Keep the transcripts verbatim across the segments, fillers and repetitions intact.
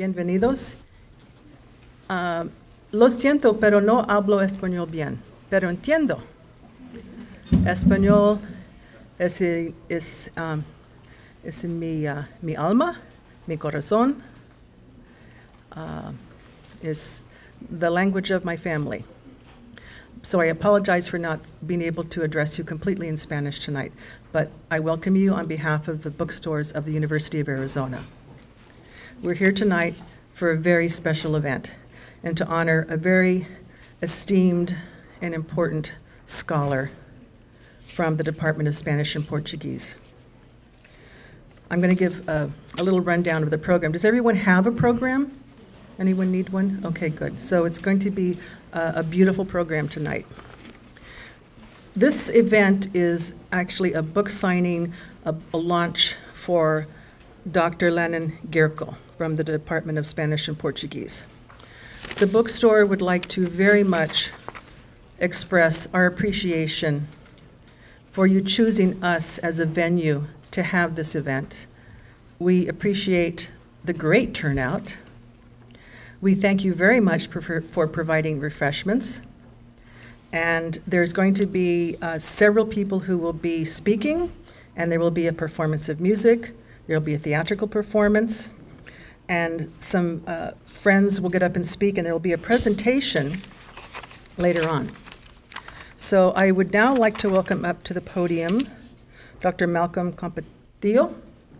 bienvenidos. Uh, lo siento, pero no hablo español bien, pero entiendo. Español es, es, um, es en mi, uh, mi alma, mi corazón. Uh, is the language of my family. So I apologize for not being able to address you completely in Spanish tonight, but I welcome you on behalf of the bookstores of the University of Arizona. We're here tonight for a very special event and to honor a very esteemed and important scholar from the Department of Spanish and Portuguese. I'm going to give a, a little rundown of the program. Does everyone have a program? Anyone need one? Okay, good. So it's going to be a, a beautiful program tonight. This event is actually a book signing, a, a launch for Doctor Lanin Gyurko from the Department of Spanish and Portuguese. The bookstore would like to very much express our appreciation for you choosing us as a venue to have this event. We appreciate the great turnout. We thank you very much for, for providing refreshments. And there's going to be uh, several people who will be speaking, and there will be a performance of music. There will be a theatrical performance, and some uh, friends will get up and speak, and there will be a presentation later on. So I would now like to welcome up to the podium Doctor Malcolm Compitello,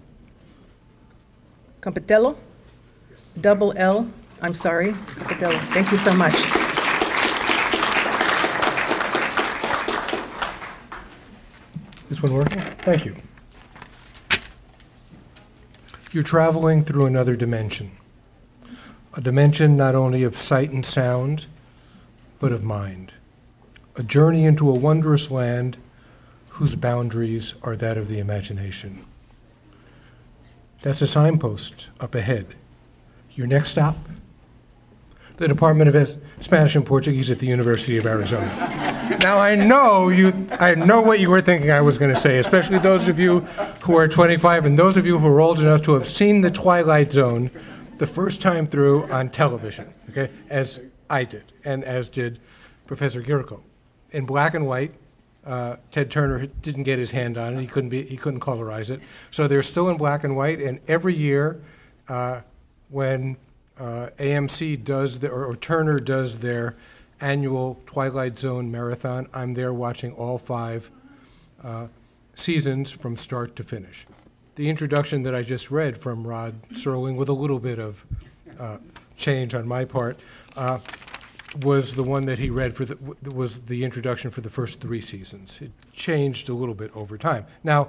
Compitello, double L, I'm sorry, Compitello. Thank you so much. This one working? Thank you. You're traveling through another dimension, a dimension not only of sight and sound, but of mind, a journey into a wondrous land whose boundaries are that of the imagination. That's a signpost up ahead. Your next stop, the Department of Spanish and Portuguese at the University of Arizona. Now I know you, I know what you were thinking I was going to say, especially those of you who are twenty-five and those of you who are old enough to have seen The Twilight Zone the first time through on television, okay, as I did, and as did Professor Gyurko. In black and white, uh, Ted Turner didn't get his hand on it, he couldn't, be, he couldn't colorize it, so they're still in black and white, and every year, uh, when uh, A M C does, the, or, or Turner does their annual Twilight Zone marathon, I'm there watching all five uh, seasons from start to finish. The introduction that I just read from Rod Serling, with a little bit of uh, change on my part, uh, was the one that he read for the, was the introduction for the first three seasons. It changed a little bit over time. Now,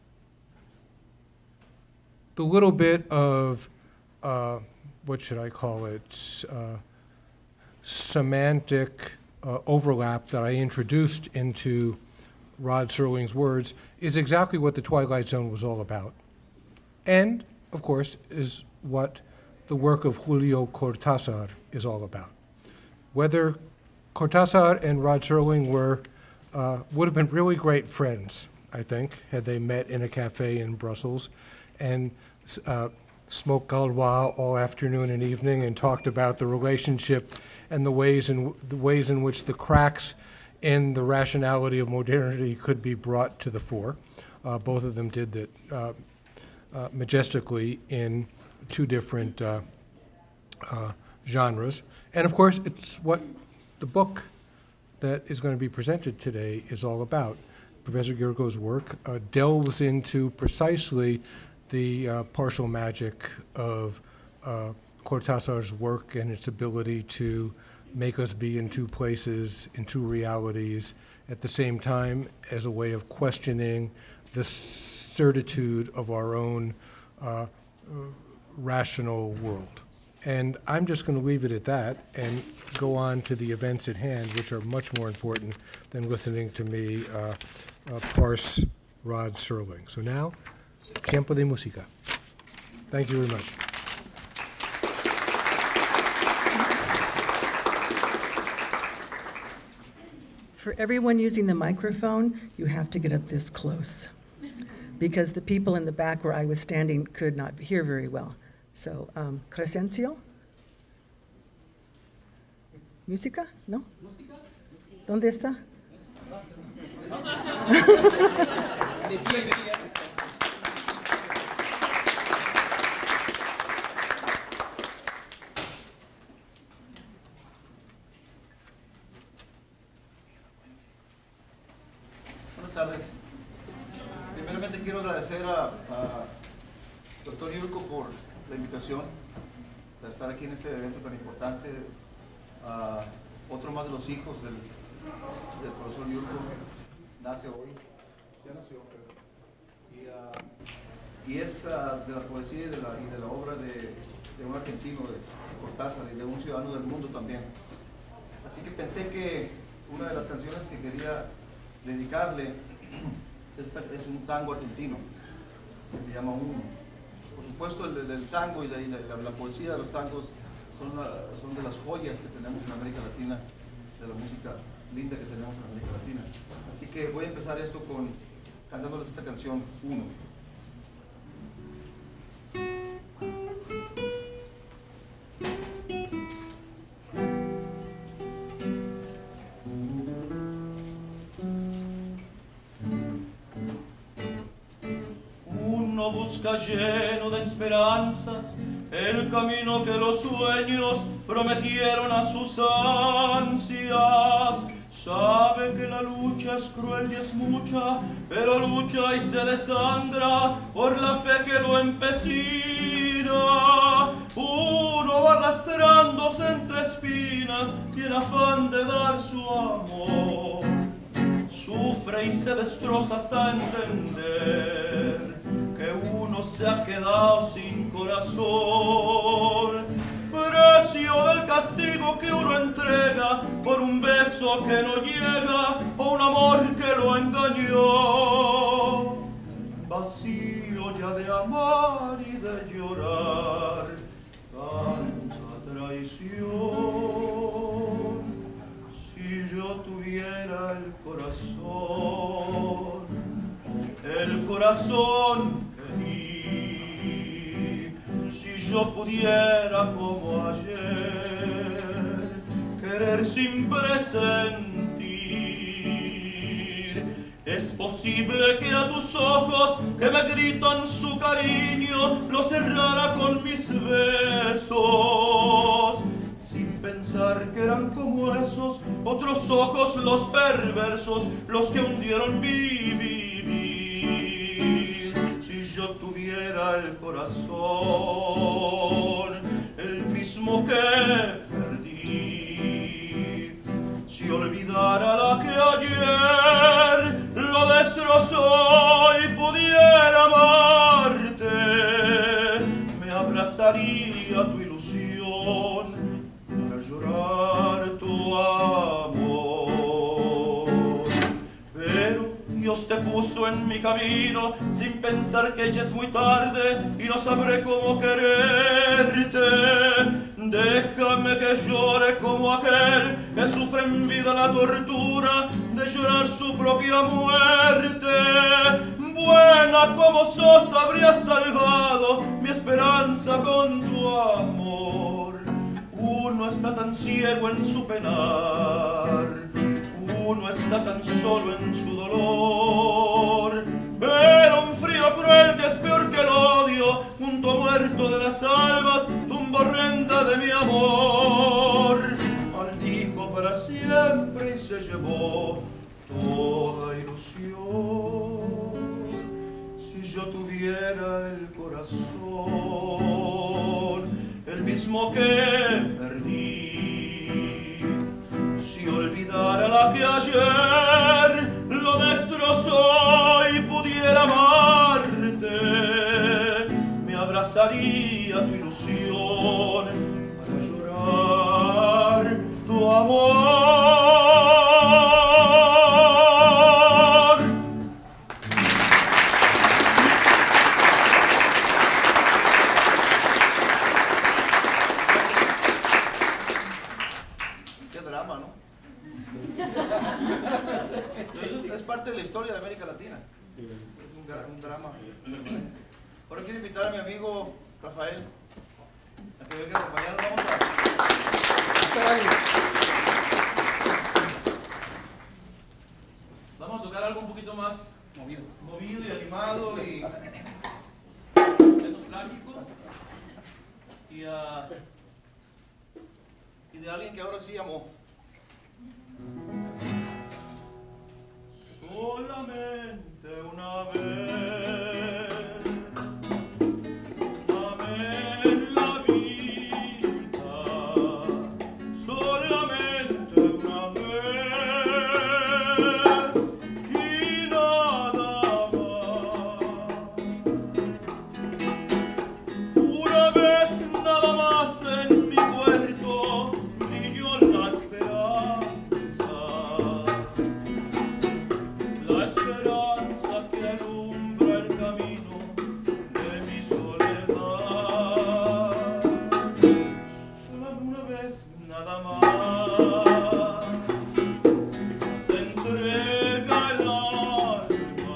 the little bit of Uh, what should I call it, uh, semantic uh, overlap that I introduced into Rod Serling's words is exactly what the Twilight Zone was all about. And, of course, is what the work of Julio Cortázar is all about. Whether Cortázar and Rod Serling were, uh, would have been really great friends, I think, had they met in a cafe in Brussels and uh, smoked Gaulois all afternoon and evening and talked about the relationship and the ways in, the ways in which the cracks in the rationality of modernity could be brought to the fore. Uh, both of them did that uh, uh, majestically in two different uh, uh, genres. And of course, it's what the book that is going to be presented today is all about. Professor Gyurko's work uh, delves into precisely the uh, partial magic of uh, Cortázar's work and its ability to make us be in two places, in two realities, at the same time as a way of questioning the certitude of our own uh, rational world. And I'm just going to leave it at that and go on to the events at hand, which are much more important than listening to me uh, uh, parse Rod Serling. So now, Tiempo de Música. Thank you very much. For everyone using the microphone, you have to get up this close because the people in the back where I was standing could not hear very well. So, um, Crescencio. ¿Música? ¿No? ¿Dónde está? Buenas tardes. Primeramente quiero agradecer a, a doctor Gyurko por la invitación a estar aquí en este evento tan importante. A otro más de los hijos del, del profesor Gyurko nace hoy, ya nació, pero, y, uh, y es uh, de la poesía y de la, y de la obra de, de un argentino, de Cortázar, y de un ciudadano del mundo también. Así que pensé que una de las canciones que quería dedicarle es, es un tango argentino, que se llama Uno. Por supuesto, el, el tango y, la, y la, la poesía de los tangos son, una, son de las joyas que tenemos en América Latina, de la música linda que tenemos en América Latina. Así que voy a empezar esto con cantándoles esta canción, Uno. Uno busca lleno de esperanzas el camino que los sueños prometieron a sus ansias. Sabe que la lucha es cruel y es mucha, pero lucha y se desangra por la fe que lo empecina. Uno va arrastrándose entre espinas y en afán de dar su amor sufre y se destroza hasta entender que uno se ha quedado sin corazón. Precio del castigo que uno entrega por un beso que no llega o un amor que lo engañó. Vacío ya de amar y de llorar tanta traición. Si yo tuviera el corazón, el corazón que di, si yo pudiera como ayer querer sin presentir, es posible que a tus ojos que me gritan su cariño lo cerrara con mis besos, sin pensar que eran como esos otros ojos los perversos, los que hundieron mi vivir. Si yo tuviera el corazón, el mismo que perdí, si olvidara la que ayer lo destrozó y pudiera amarte, me abrazaría tu ilusión para llorar tu amor. Pero Dios te puso en mi camino sin pensar que ya es muy tarde y no sabré cómo quererte. Déjame que llore como aquel que sufre en vida la tortura de llorar su propia muerte. Buena como sos, habrías salvado mi esperanza con tu amor. Uno está tan ciego en su penar, uno está tan solo en su dolor, pero un frío cruel que es peor que el odio, junto muerto de las almas, tumba horrenda de mi amor, maldijo para siempre y se llevó toda ilusión. Si yo tuviera el corazón, el mismo que perdí, si olvidara la que ayer lo destrozó y pudiera amarte, me abrazaría tu ilusión para llorar tu amor. Es parte de la historia de América Latina. Es un, un drama permanente. Ahora quiero invitar a mi amigo Rafael que venga a acompañarnos. Vamos a... Vamos a tocar algo un poquito más movido, movido y animado y menos trágico y, uh, y de alguien que ahora sí amó. Solamente una vez amé la vida, solamente una vez y nada más. Una vez nada más en mi huerto brilló la esperanza. La esperanza que alumbra el camino de mi soledad. Solo una vez nada más se entrega el alma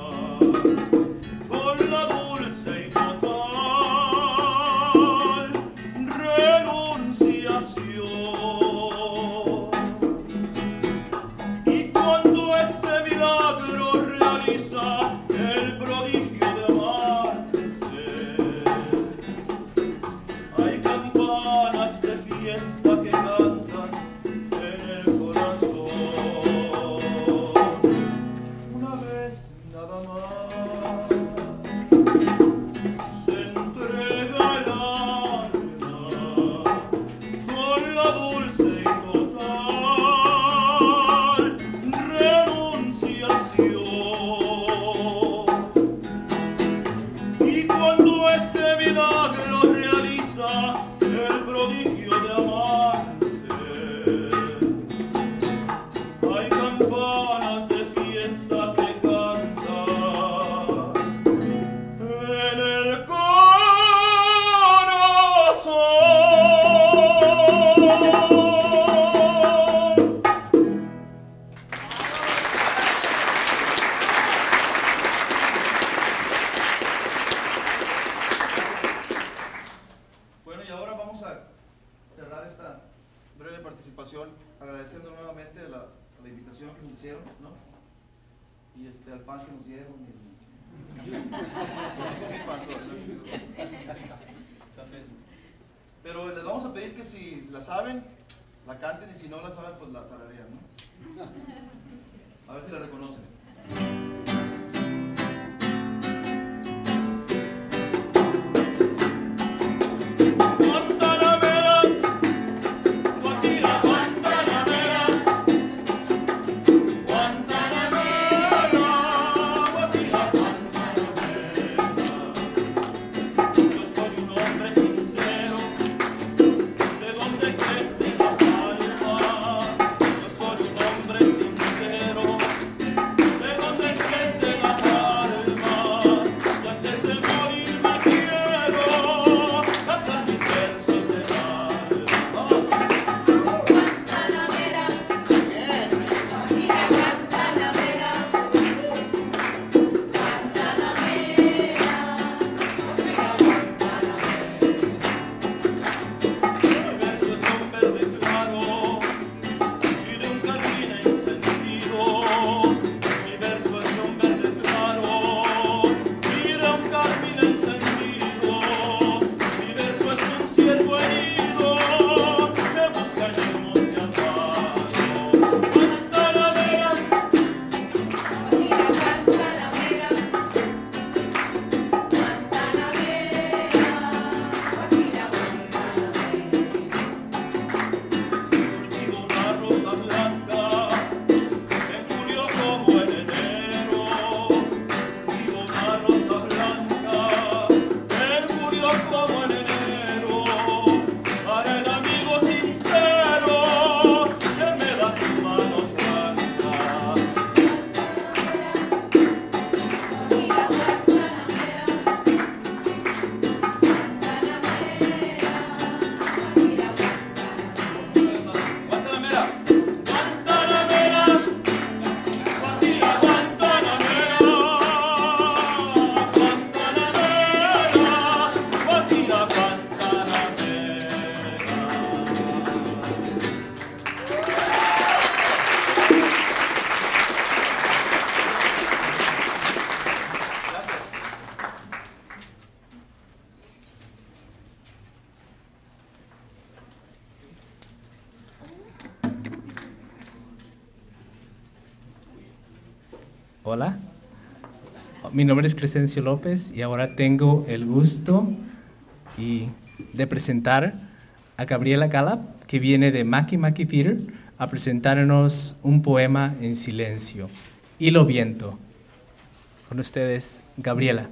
con la dulce y total renunciación. Y cuando ese milagro realiza el prodigio de amarse, hay campanas de fiesta que cantan en el corazón. Una vez nada más se entrega el alma con la dulce y total renunciación. Y cuando ese milagro realiza el prodigio de amarse, hay campanas de fiesta que cantan en el corazón. Bueno, y ahora vamos a cerrar esta breve participación agradeciendo nuevamente a la, a la invitación que nos hicieron, ¿no? Y este, al pan que nos dieron. Y el... pan, todo, ¿no? Cafés. Pero les vamos a pedir que si la saben, la canten, y si no la saben, pues la tararean, ¿no? A ver si la reconocen. Guantanamera, Guatira, Guantanamera, Guantanamera, Guatira, Guantanamera. Yo soy un hombre sincero, de donde crece la palma. Yo soy un hombre sincero, Hola, mi nombre es Crescencio López y ahora tengo el gusto y de presentar a Gabriela Gallup, que viene de Maki Maki Theater, a presentarnos un poema en silencio, Hilo Viento. Con ustedes, Gabriela.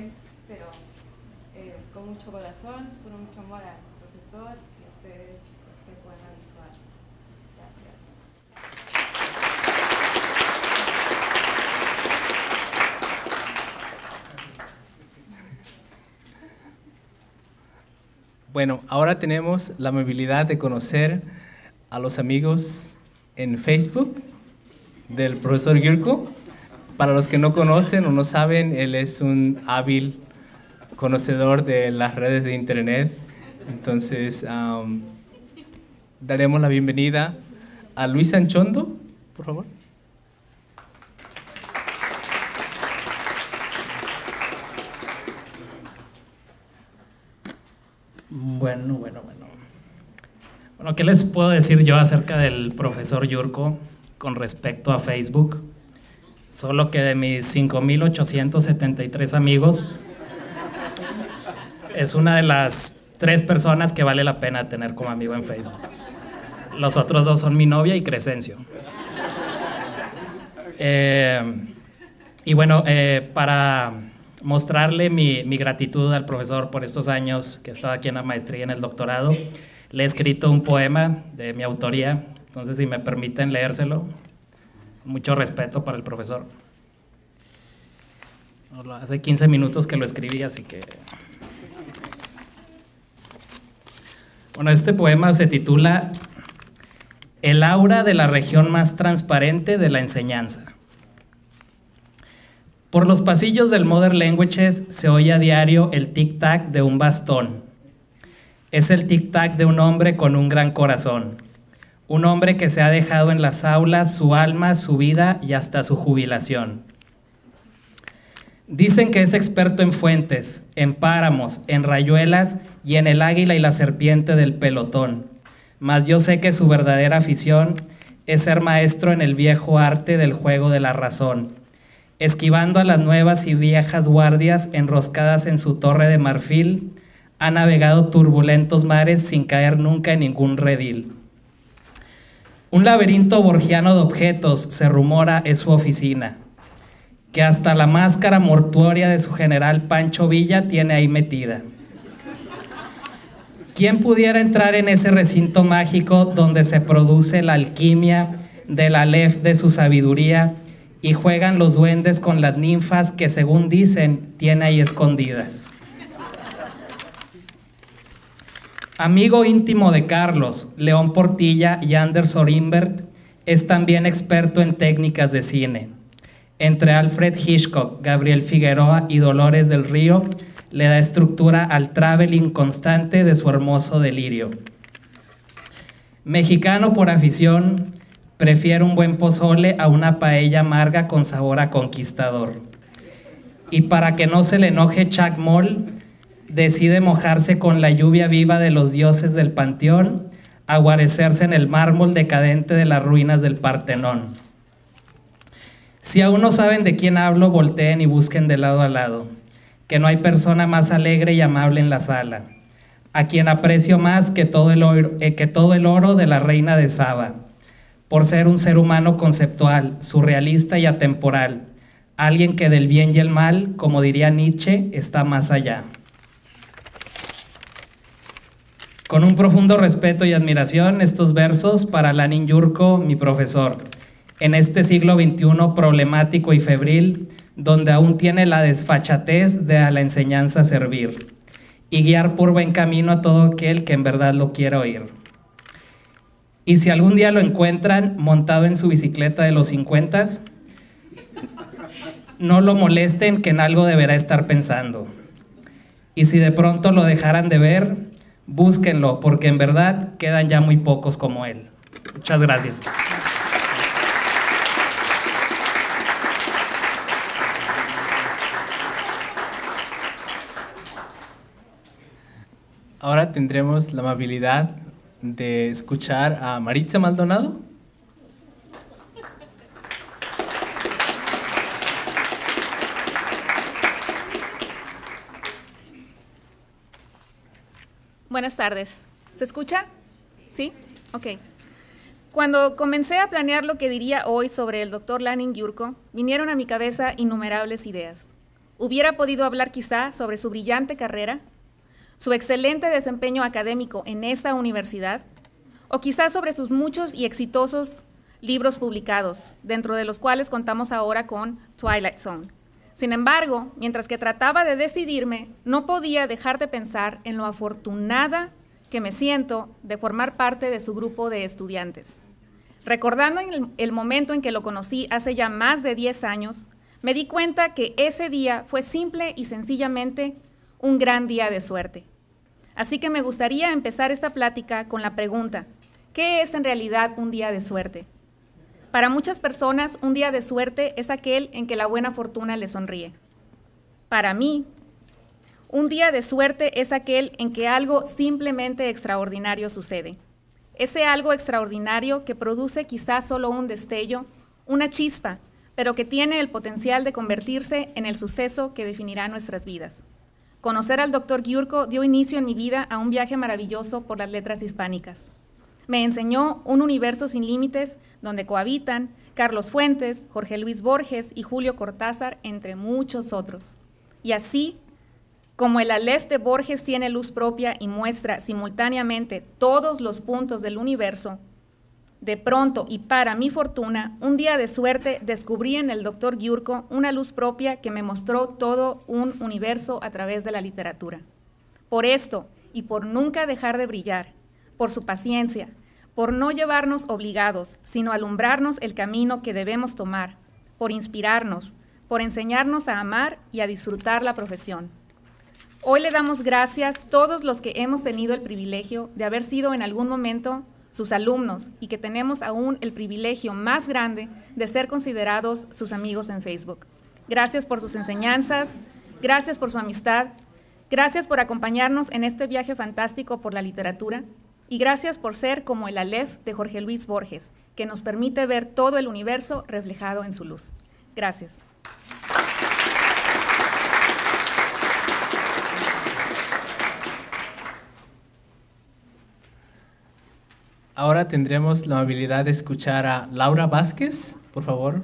bien, pero eh, con mucho corazón, con mucho amor al profesor y a ustedes este poema visual. Bueno, ahora tenemos la amabilidad de conocer a los amigos en Facebook del profesor Gyurko. Para los que no conocen o no saben, él es un hábil conocedor de las redes de internet. Entonces, um, daremos la bienvenida a Luis Anchondo, por favor. Bueno, bueno, bueno. Bueno, ¿qué les puedo decir yo acerca del profesor Gyurko con respecto a Facebook? Solo que de mis cinco mil ochocientos setenta y tres amigos, es una de las tres personas que vale la pena tener como amigo en Facebook. Los otros dos son mi novia y Crescencio. Eh, y bueno, eh, para mostrarle mi, mi gratitud al profesor por estos años que estaba aquí en la maestría y en el doctorado, le he escrito un poema de mi autoría. Entonces, si me permiten leérselo, mucho respeto para el profesor. Hace quince minutos que lo escribí, así que... Bueno, este poema se titula El aura de la región más transparente de la enseñanza. Por los pasillos del Modern Languages se oye a diario el tic-tac de un bastón. Es el tic-tac de un hombre con un gran corazón. Un hombre que se ha dejado en las aulas su alma, su vida y hasta su jubilación. Dicen que es experto en fuentes, en páramos, en rayuelas y en el águila y la serpiente del pelotón. Mas yo sé que su verdadera afición es ser maestro en el viejo arte del juego de la razón, esquivando a las nuevas y viejas guardias enroscadas en su torre de marfil, ha navegado turbulentos mares sin caer nunca en ningún redil. Un laberinto borgiano de objetos, se rumora, es su oficina, que hasta la máscara mortuoria de su general Pancho Villa tiene ahí metida. ¿Quién pudiera entrar en ese recinto mágico donde se produce la alquimia del alef de su sabiduría y juegan los duendes con las ninfas que, según dicen, tiene ahí escondidas? Amigo íntimo de Carlos, León Portilla y Anderson Imbert, es también experto en técnicas de cine. Entre Alfred Hitchcock, Gabriel Figueroa y Dolores del Río, le da estructura al traveling constante de su hermoso delirio. Mexicano por afición, prefiere un buen pozole a una paella amarga con sabor a conquistador. Y para que no se le enoje Chuck Moll, decide mojarse con la lluvia viva de los dioses del panteón, a guarecerse en el mármol decadente de las ruinas del Partenón. Si aún no saben de quién hablo, volteen y busquen de lado a lado, que no hay persona más alegre y amable en la sala, a quien aprecio más que todo el oro, eh, que todo el oro de la reina de Saba, por ser un ser humano conceptual, surrealista y atemporal, alguien que del bien y el mal, como diría Nietzsche, está más allá. Con un profundo respeto y admiración, estos versos para Lanin Gyurko, mi profesor, en este siglo veintiuno problemático y febril, donde aún tiene la desfachatez de a la enseñanza servir y guiar por buen camino a todo aquel que en verdad lo quiera oír. Y si algún día lo encuentran montado en su bicicleta de los cincuentas, no lo molesten, que en algo deberá estar pensando. Y si de pronto lo dejaran de ver, búsquenlo, porque en verdad quedan ya muy pocos como él. Muchas gracias. Ahora tendremos la amabilidad de escuchar a Maritza Maldonado. Buenas tardes. ¿Se escucha? ¿Sí? Ok. Cuando comencé a planear lo que diría hoy sobre el doctor Lanin Gyurko, vinieron a mi cabeza innumerables ideas. hubiera podido hablar quizá sobre su brillante carrera, su excelente desempeño académico en esta universidad, o quizá sobre sus muchos y exitosos libros publicados, dentro de los cuales contamos ahora con Twilight Zone. Sin embargo, mientras que trataba de decidirme, no podía dejar de pensar en lo afortunada que me siento de formar parte de su grupo de estudiantes. Recordando el, el momento en que lo conocí hace ya más de diez años, me di cuenta que ese día fue simple y sencillamente un gran día de suerte. Así que me gustaría empezar esta plática con la pregunta, ¿qué es en realidad un día de suerte? Para muchas personas, un día de suerte es aquel en que la buena fortuna les sonríe. Para mí, un día de suerte es aquel en que algo simplemente extraordinario sucede. Ese algo extraordinario que produce quizás solo un destello, una chispa, pero que tiene el potencial de convertirse en el suceso que definirá nuestras vidas. Conocer al doctor Gyurko dio inicio en mi vida a un viaje maravilloso por las letras hispánicas. Me enseñó un universo sin límites donde cohabitan Carlos Fuentes, Jorge Luis Borges y Julio Cortázar, entre muchos otros. Y así, como el Aleph de Borges tiene luz propia y muestra simultáneamente todos los puntos del universo, de pronto y para mi fortuna, un día de suerte descubrí en el doctor Gyurko una luz propia que me mostró todo un universo a través de la literatura. Por esto y por nunca dejar de brillar, por su paciencia, por no llevarnos obligados, sino alumbrarnos el camino que debemos tomar, por inspirarnos, por enseñarnos a amar y a disfrutar la profesión. Hoy le damos gracias a todos los que hemos tenido el privilegio de haber sido en algún momento sus alumnos y que tenemos aún el privilegio más grande de ser considerados sus amigos en Facebook. Gracias por sus enseñanzas, gracias por su amistad, gracias por acompañarnos en este viaje fantástico por la literatura y gracias por ser como el Aleph de Jorge Luis Borges, que nos permite ver todo el universo reflejado en su luz. Gracias. Ahora tendremos la amabilidad de escuchar a Laura Vázquez, por favor.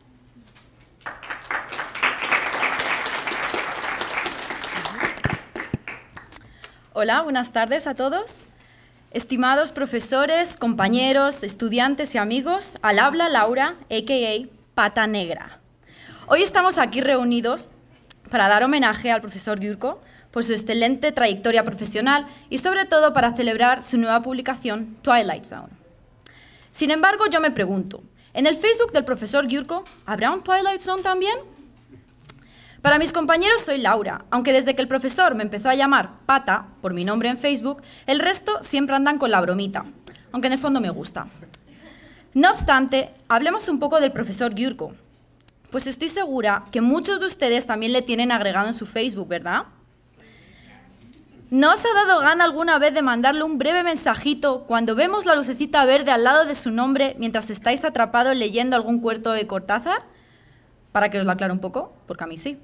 Hola, buenas tardes a todos. Estimados profesores, compañeros, estudiantes y amigos, al habla Laura, a k a. Pata Negra. Hoy estamos aquí reunidos para dar homenaje al profesor Gyurko por su excelente trayectoria profesional y sobre todo para celebrar su nueva publicación, Twilight Zone. Sin embargo, yo me pregunto, ¿en el Facebook del profesor Gyurko habrá un Twilight Zone también? Para mis compañeros soy Laura, aunque desde que el profesor me empezó a llamar Pata, por mi nombre en Facebook, el resto siempre andan con la bromita, aunque en el fondo me gusta. No obstante, hablemos un poco del profesor Gyurko, pues estoy segura que muchos de ustedes también le tienen agregado en su Facebook, ¿verdad? ¿No os ha dado gana alguna vez de mandarle un breve mensajito cuando vemos la lucecita verde al lado de su nombre mientras estáis atrapados leyendo algún cuento de Cortázar? Para que os lo aclare un poco, porque a mí sí.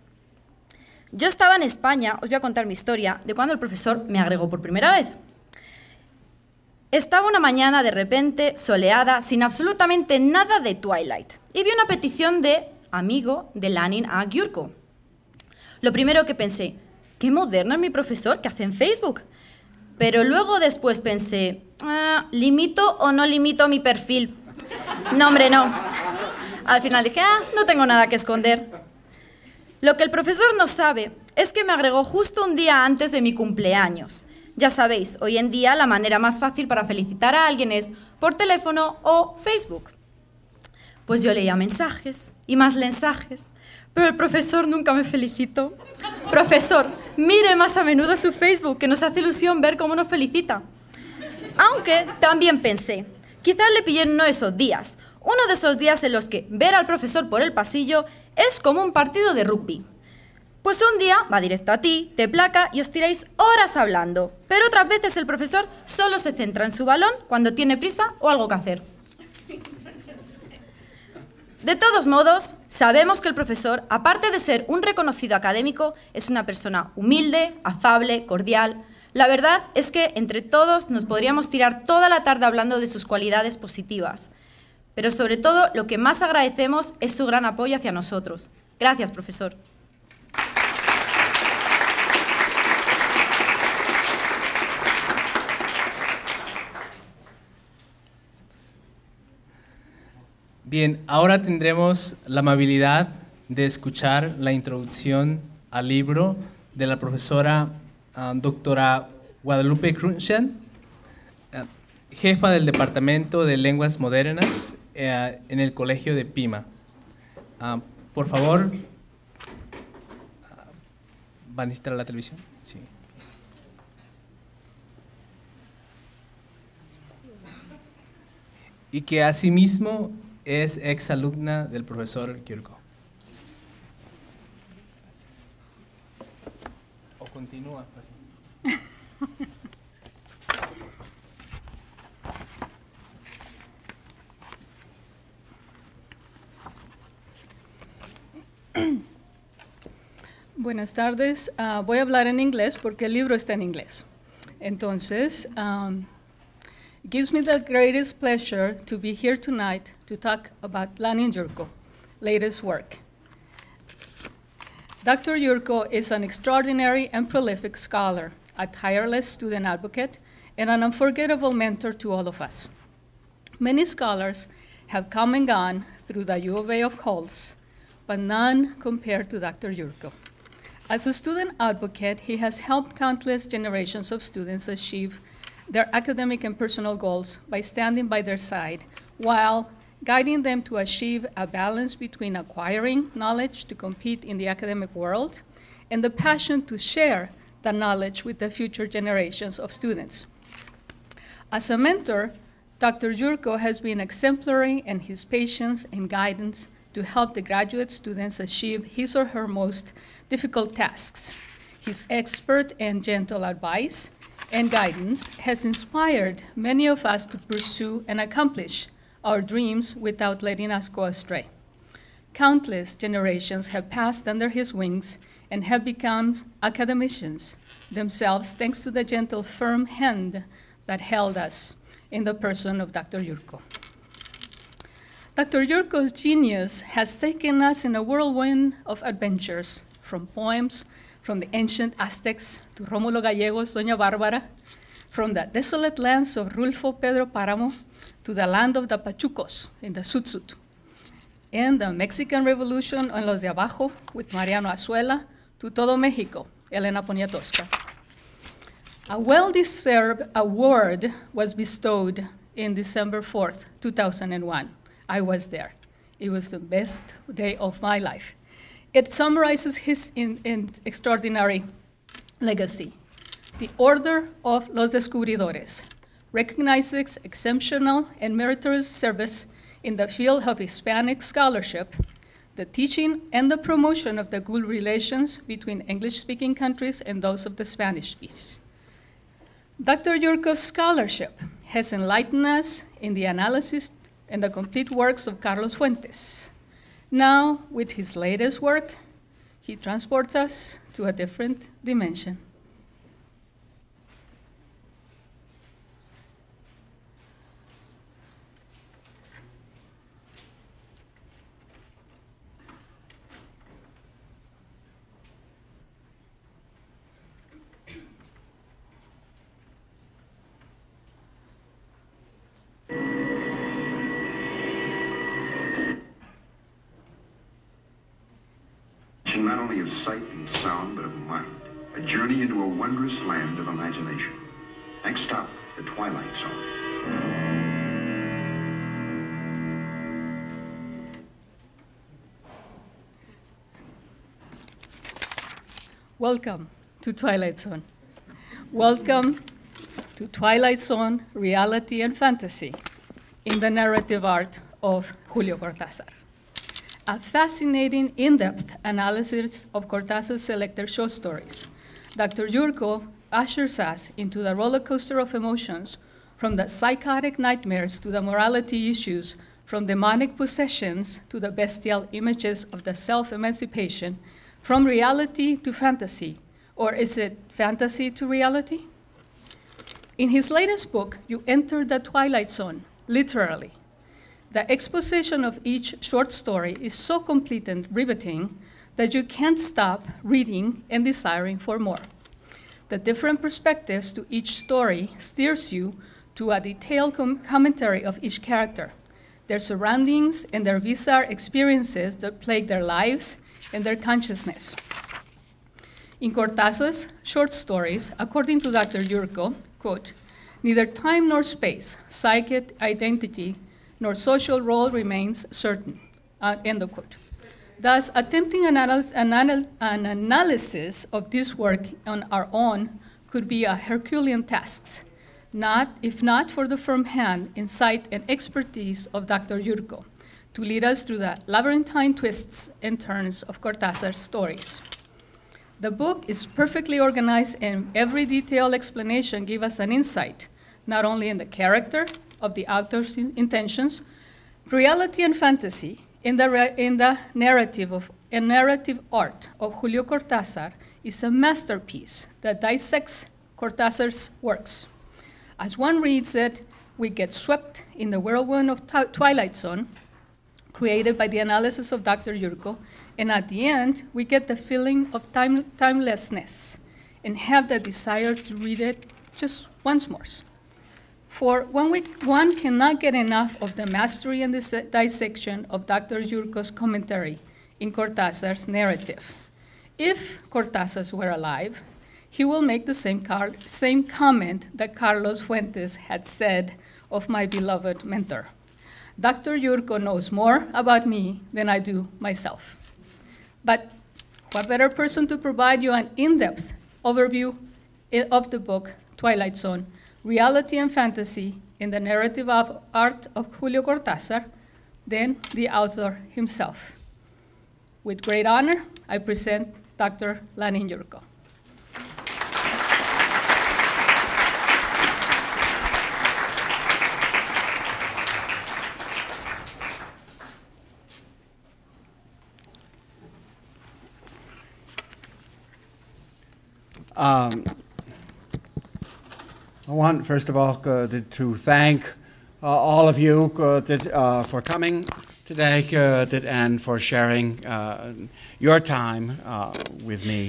Yo estaba en España, os voy a contar mi historia, de cuando el profesor me agregó por primera vez. Estaba una mañana de repente, soleada, sin absolutamente nada de Twilight, y vi una petición de amigo de Lanin A. Gyurko. Lo primero que pensé, qué moderno es mi profesor, ¿qué hace en Facebook? Pero luego después pensé, ah, ¿limito o no limito mi perfil? No, hombre, no. Al final dije, ah, no tengo nada que esconder. Lo que el profesor no sabe es que me agregó justo un día antes de mi cumpleaños. Ya sabéis, hoy en día la manera más fácil para felicitar a alguien es por teléfono o Facebook. Pues yo leía mensajes y más mensajes, pero el profesor nunca me felicitó. Profesor, mire más a menudo su Facebook, que nos hace ilusión ver cómo nos felicita. Aunque también pensé, quizás le pillé en uno de esos días, uno de esos días en los que ver al profesor por el pasillo es como un partido de rugby. Pues un día va directo a ti, te placa y os tiráis horas hablando, pero otras veces el profesor solo se centra en su balón cuando tiene prisa o algo que hacer. De todos modos, sabemos que el profesor, aparte de ser un reconocido académico, es una persona humilde, afable, cordial. La verdad es que entre todos nos podríamos tirar toda la tarde hablando de sus cualidades positivas. Pero sobre todo, lo que más agradecemos es su gran apoyo hacia nosotros. Gracias, profesor. Bien, ahora tendremos la amabilidad de escuchar la introducción al libro de la profesora uh, doctora Guadalupe Crunchan, uh, jefa del Departamento de Lenguas Modernas uh, en el Colegio de Pima. Uh, por favor, uh, ¿van a necesitar la televisión? Sí. Y que asimismo es exalumna del profesor Gyurko. O continúa. Buenas tardes. Uh, voy a hablar en inglés porque el libro está en inglés. Entonces, um, it gives me the greatest pleasure to be here tonight to talk about Lanin Gyurko, latest work. Doctor Gyurko is an extraordinary and prolific scholar, a tireless student advocate, and an unforgettable mentor to all of us. Many scholars have come and gone through the U of A of halls, but none compared to Doctor Gyurko. As a student advocate, he has helped countless generations of students achieve their academic and personal goals by standing by their side while guiding them to achieve a balance between acquiring knowledge to compete in the academic world and the passion to share the knowledge with the future generations of students. As a mentor, Doctor Gyurko has been exemplary in his patience and guidance to help the graduate students achieve his or her most difficult tasks. His expert and gentle advice and guidance has inspired many of us to pursue and accomplish our dreams without letting us go astray. Countless generations have passed under his wings and have become academicians themselves thanks to the gentle, firm hand that held us in the person of Doctor Gyurko. Doctor Gyurko's genius has taken us in a whirlwind of adventures, from poems from the ancient Aztecs to Rómulo Gallegos' Doña Bárbara, from the desolate lands of Rulfo Pedro Páramo to the land of the Pachucos in the Sutsut, and the Mexican Revolution en Los de Abajo with Mariano Azuela to todo Mexico, Elena Poniatowska. A well-deserved award was bestowed in December fourth, two thousand one. I was there. It was the best day of my life. It summarizes his in, in extraordinary legacy. The Order of los Descubridores recognizes exceptional and meritorious service in the field of Hispanic scholarship, the teaching and the promotion of the good relations between English-speaking countries and those of the Spanish speakers. Doctor Gyurko's scholarship has enlightened us in the analysis and the complete works of Carlos Fuentes. Now, with his latest work, he transports us to a different dimension. Not only of sight and sound, but of mind. A journey into a wondrous land of imagination. Next stop, the Twilight Zone. Welcome to Twilight Zone. Welcome to Twilight Zone, Reality and Fantasy in the narrative art of Julio Cortázar. A fascinating, in-depth analysis of Cortázar's selected short stories. Doctor Gyurko ushers us into the roller coaster of emotions, from the psychotic nightmares to the morality issues, from demonic possessions to the bestial images of the self-emancipation, from reality to fantasy, or is it fantasy to reality? In his latest book, you enter the Twilight Zone, literally. The exposition of each short story is so complete and riveting that you can't stop reading and desiring for more. The different perspectives to each story steers you to a detailed com- commentary of each character. their surroundings, and their bizarre experiences that plague their lives and their consciousness. In Cortázar's short stories, according to Doctor Gyurko, quote, neither time nor space, psychic identity, nor social role remains certain, uh, end of quote. Thus, attempting an, analysis, an, anal an analysis of this work on our own could be a Herculean task, not, if not for the firm hand, insight, and expertise of Doctor Gyurko, to lead us through the labyrinthine twists and turns of Cortázar's stories. The book is perfectly organized, and every detailed explanation gives us an insight, not only in the character of the author's in intentions, reality and fantasy, in the, in the narrative of a narrative art of Julio Cortázar is a masterpiece that dissects Cortázar's works. As one reads it, we get swept in the whirlwind of Twilight Zone, created by the analysis of Doctor Gyurko, and at the end, we get the feeling of time, timelessness and have the desire to read it just once more. For one, we, one cannot get enough of the mastery and the dissection of Doctor Gyurko's commentary in Cortázar's narrative. If Cortázar were alive, he will make the same, car same comment that Carlos Fuentes had said of my beloved mentor. Doctor Gyurko knows more about me than I do myself. But what better person to provide you an in-depth overview of the book, Twilight Zone, Reality and Fantasy in the Narrative of Art of Julio Cortázar, than the author himself. With great honor, I present Doctor Lanin Gyurko. Um, I want, first of all, uh, to thank uh, all of you uh, that, uh, for coming today uh, that, and for sharing uh, your time uh, with me.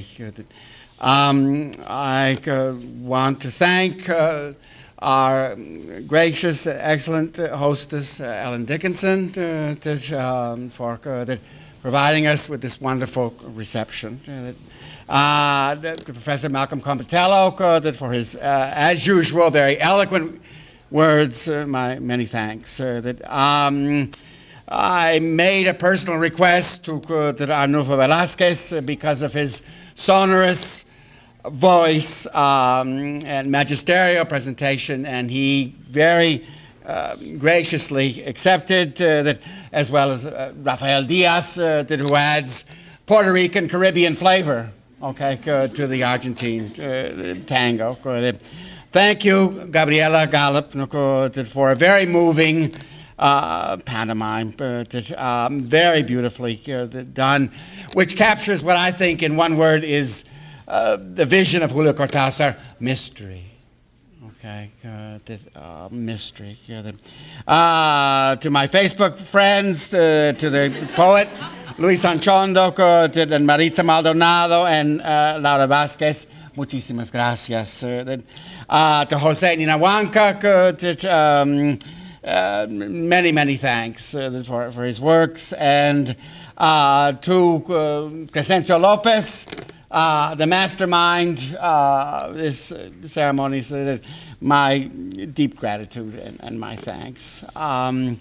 Um, I uh, want to thank uh, our gracious, excellent hostess, uh, Ellen Dickinson, uh, that, um, for uh, that providing us with this wonderful reception. Uh, Uh, the, the Professor Malcolm Compitello, uh, that for his, uh, as usual, very eloquent words, uh, my many thanks. Uh, that um, I made a personal request to uh, that Arnulfo Velázquez uh, because of his sonorous voice um, and magisterial presentation, and he very uh, graciously accepted uh, that, as well as uh, Rafael Diaz, uh, that who adds Puerto Rican Caribbean flavor. Okay, uh, to the Argentine uh, tango. Uh, thank you, Gabriela Gallup, uh, for a very moving uh, pantomime, uh, that, um, very beautifully uh, done, which captures what I think in one word is uh, the vision of Julio Cortázar, mystery. Okay, uh, that, uh, mystery. Uh, that, uh, to my Facebook friends, uh, to the poet, Luis Anchondo, and Maritza Maldonado, and uh, Laura Vázquez, muchísimas gracias. Uh, uh, to Jose Ninahuanca, uh, um, uh, many, many thanks uh, for, for his works. And uh, to uh, Crescencio Lopez, uh, the mastermind, uh, this uh, ceremony, so that my deep gratitude and, and my thanks. Um,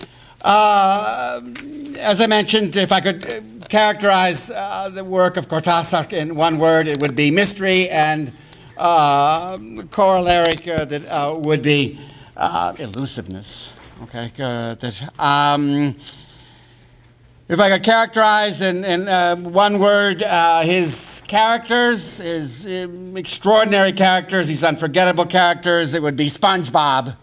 Uh, as I mentioned, if I could characterize uh, the work of Cortázar in one word, it would be mystery, and uh, corollary uh, that uh, would be uh, elusiveness. Okay, uh, that, um, if I could characterize in, in uh, one word uh, his characters, his um, extraordinary characters, his unforgettable characters, it would be SpongeBob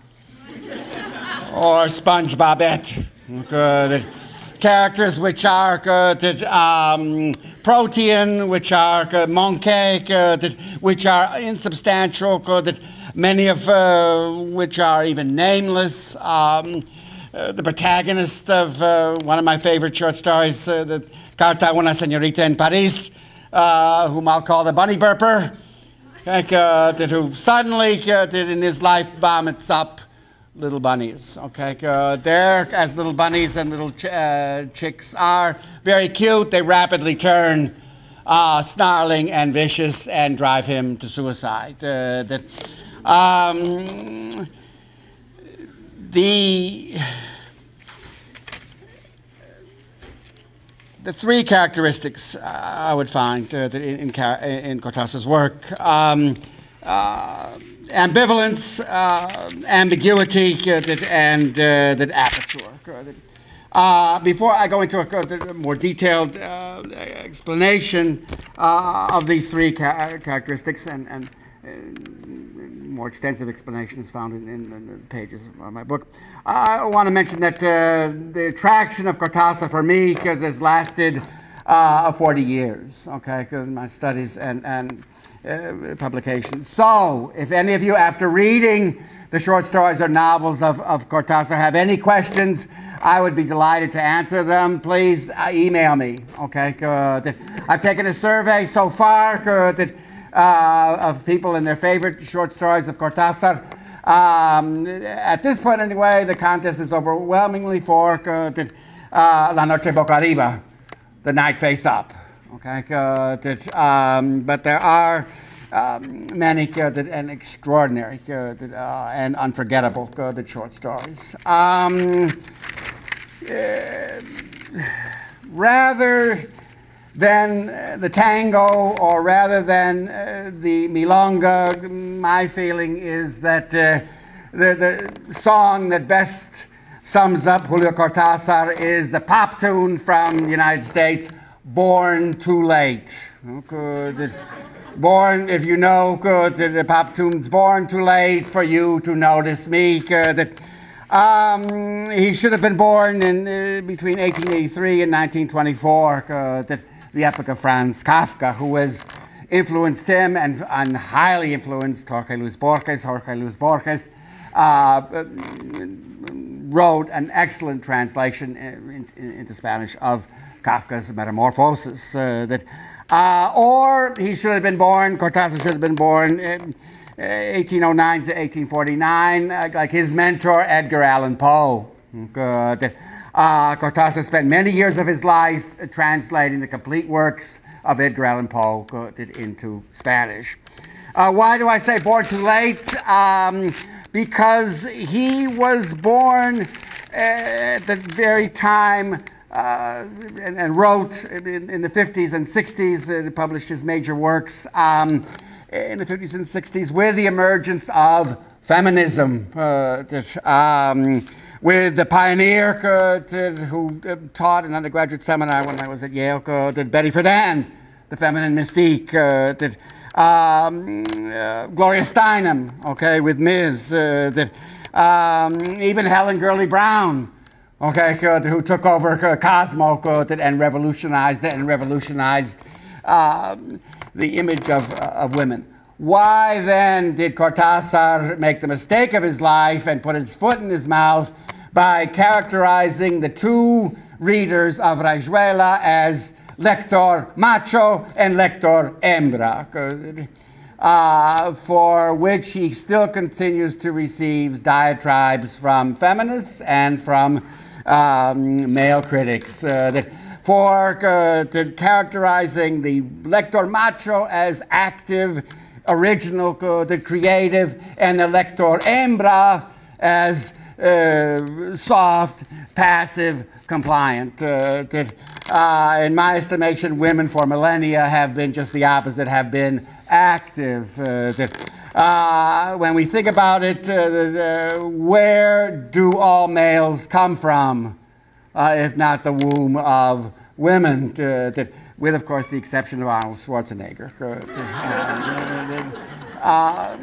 or SpongeBobette. Uh, the characters which are uh, that, um, protean, which are uh, monkey, uh, that, which are insubstantial, uh, that many of uh, which are even nameless. Um, uh, the protagonist of uh, one of my favorite short stories, uh, the Carta a una Señorita en Paris, uh, whom I'll call the Bunny Burper, like, uh, that who suddenly uh, that in his life vomits up little bunnies, okay? Uh, they're, as little bunnies and little ch uh, chicks are, very cute. They rapidly turn uh, snarling and vicious and drive him to suicide. Uh, that, um, the, the three characteristics uh, I would find uh, that in, in, in Cortázar's work, um, uh, ambivalence, uh, ambiguity, uh, that, and uh, that aperture. Uh, before I go into a, a more detailed uh, explanation uh, of these three ca characteristics, and, and uh, more extensive explanation is found in, in, in the pages of my book, I want to mention that uh, the attraction of Cortázar for me has lasted uh, forty years, okay, because my studies and, and Uh, publications. So, if any of you, after reading the short stories or novels of, of Cortázar, have any questions, I would be delighted to answer them. Please uh, email me, okay? Good. I've taken a survey so far good, uh, of people and their favorite short stories of Cortázar. Um, at this point, anyway, the contest is overwhelmingly for good, uh, La Noche Boca Arriba, The Night Face Up. Okay, uh, that, um, but there are um, many uh, that, and extraordinary uh, that, uh, and unforgettable uh, the short stories. Um, uh, rather than uh, the tango, or rather than uh, the milonga, my feeling is that uh, the, the song that best sums up Julio Cortázar is a pop tune from the United States, Born Too Late. Okay. Born, if you know, good, the pop tune's Born Too Late for you to notice me. Good, that, um, he should have been born in uh, between eighteen eighty-three and nineteen twenty-four. Uh, that the epic of Franz Kafka, who has influenced him and, and highly influenced Jorge Luis Borges. Jorge Luis Borges uh, wrote an excellent translation in, in, into Spanish of Kafka's Metamorphosis. Uh, that, uh, or he should have been born, Cortázar should have been born in eighteen oh nine to eighteen forty-nine, uh, like his mentor, Edgar Allan Poe. Uh, that, uh, Cortázar spent many years of his life uh, translating the complete works of Edgar Allan Poe uh, into Spanish. Uh, why do I say born too late? Um, because he was born at the very time Uh, and, and wrote in, in the fifties and sixties, uh, published his major works um, in the fifties and sixties with the emergence of feminism, uh, that, um, with the pioneer uh, to, who uh, taught an undergraduate seminar when I was at Yale, uh, that Betty Friedan, the feminine mystique, uh, that um, uh, Gloria Steinem, okay, with Miz, uh, that um, even Helen Gurley Brown, okay, uh, who took over uh, Cosmo uh, and revolutionized it and revolutionized uh, the image of, uh, of women. Why then did Cortázar make the mistake of his life and put his foot in his mouth by characterizing the two readers of Rayuela as lector macho and lector hembra, uh, for which he still continues to receive diatribes from feminists and from Um, male critics, uh, that for uh, to characterizing the lector macho as active, original, uh, the creative, and the lector hembra as uh, soft, passive, compliant. Uh, that, uh, in my estimation, women for millennia have been just the opposite, have been active. Uh, that, Uh, when we think about it, uh, the, the, where do all males come from, uh, if not the womb of women, uh, that, with, of course, the exception of Arnold Schwarzenegger. Uh, uh,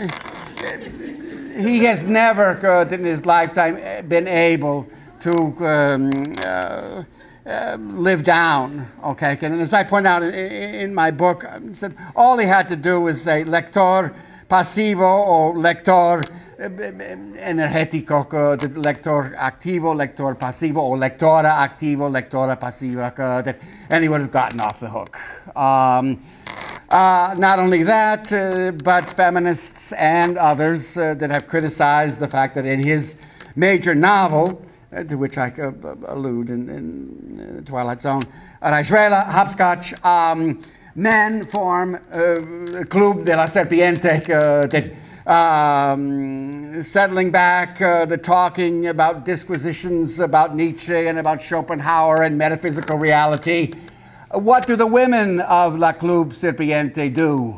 he has never, uh, in his lifetime, been able to um, uh, Uh, live down, okay? And as I point out in, in my book, I said all he had to do was say lector pasivo or lector energético, uh, lector activo, lector pasivo, or lectora activo, lectora pasiva, uh, and he would have gotten off the hook. Um, Uh, not only that, uh, but feminists and others uh, that have criticized the fact that in his major novel, uh, to which I uh, allude in, in uh, Twilight Zone, Rajrela, Hopscotch, um, men form uh, Club de la Serpiente, uh, that um, settling back, uh, the talking about disquisitions about Nietzsche and about Schopenhauer and metaphysical reality. What do the women of La Club Serpiente do?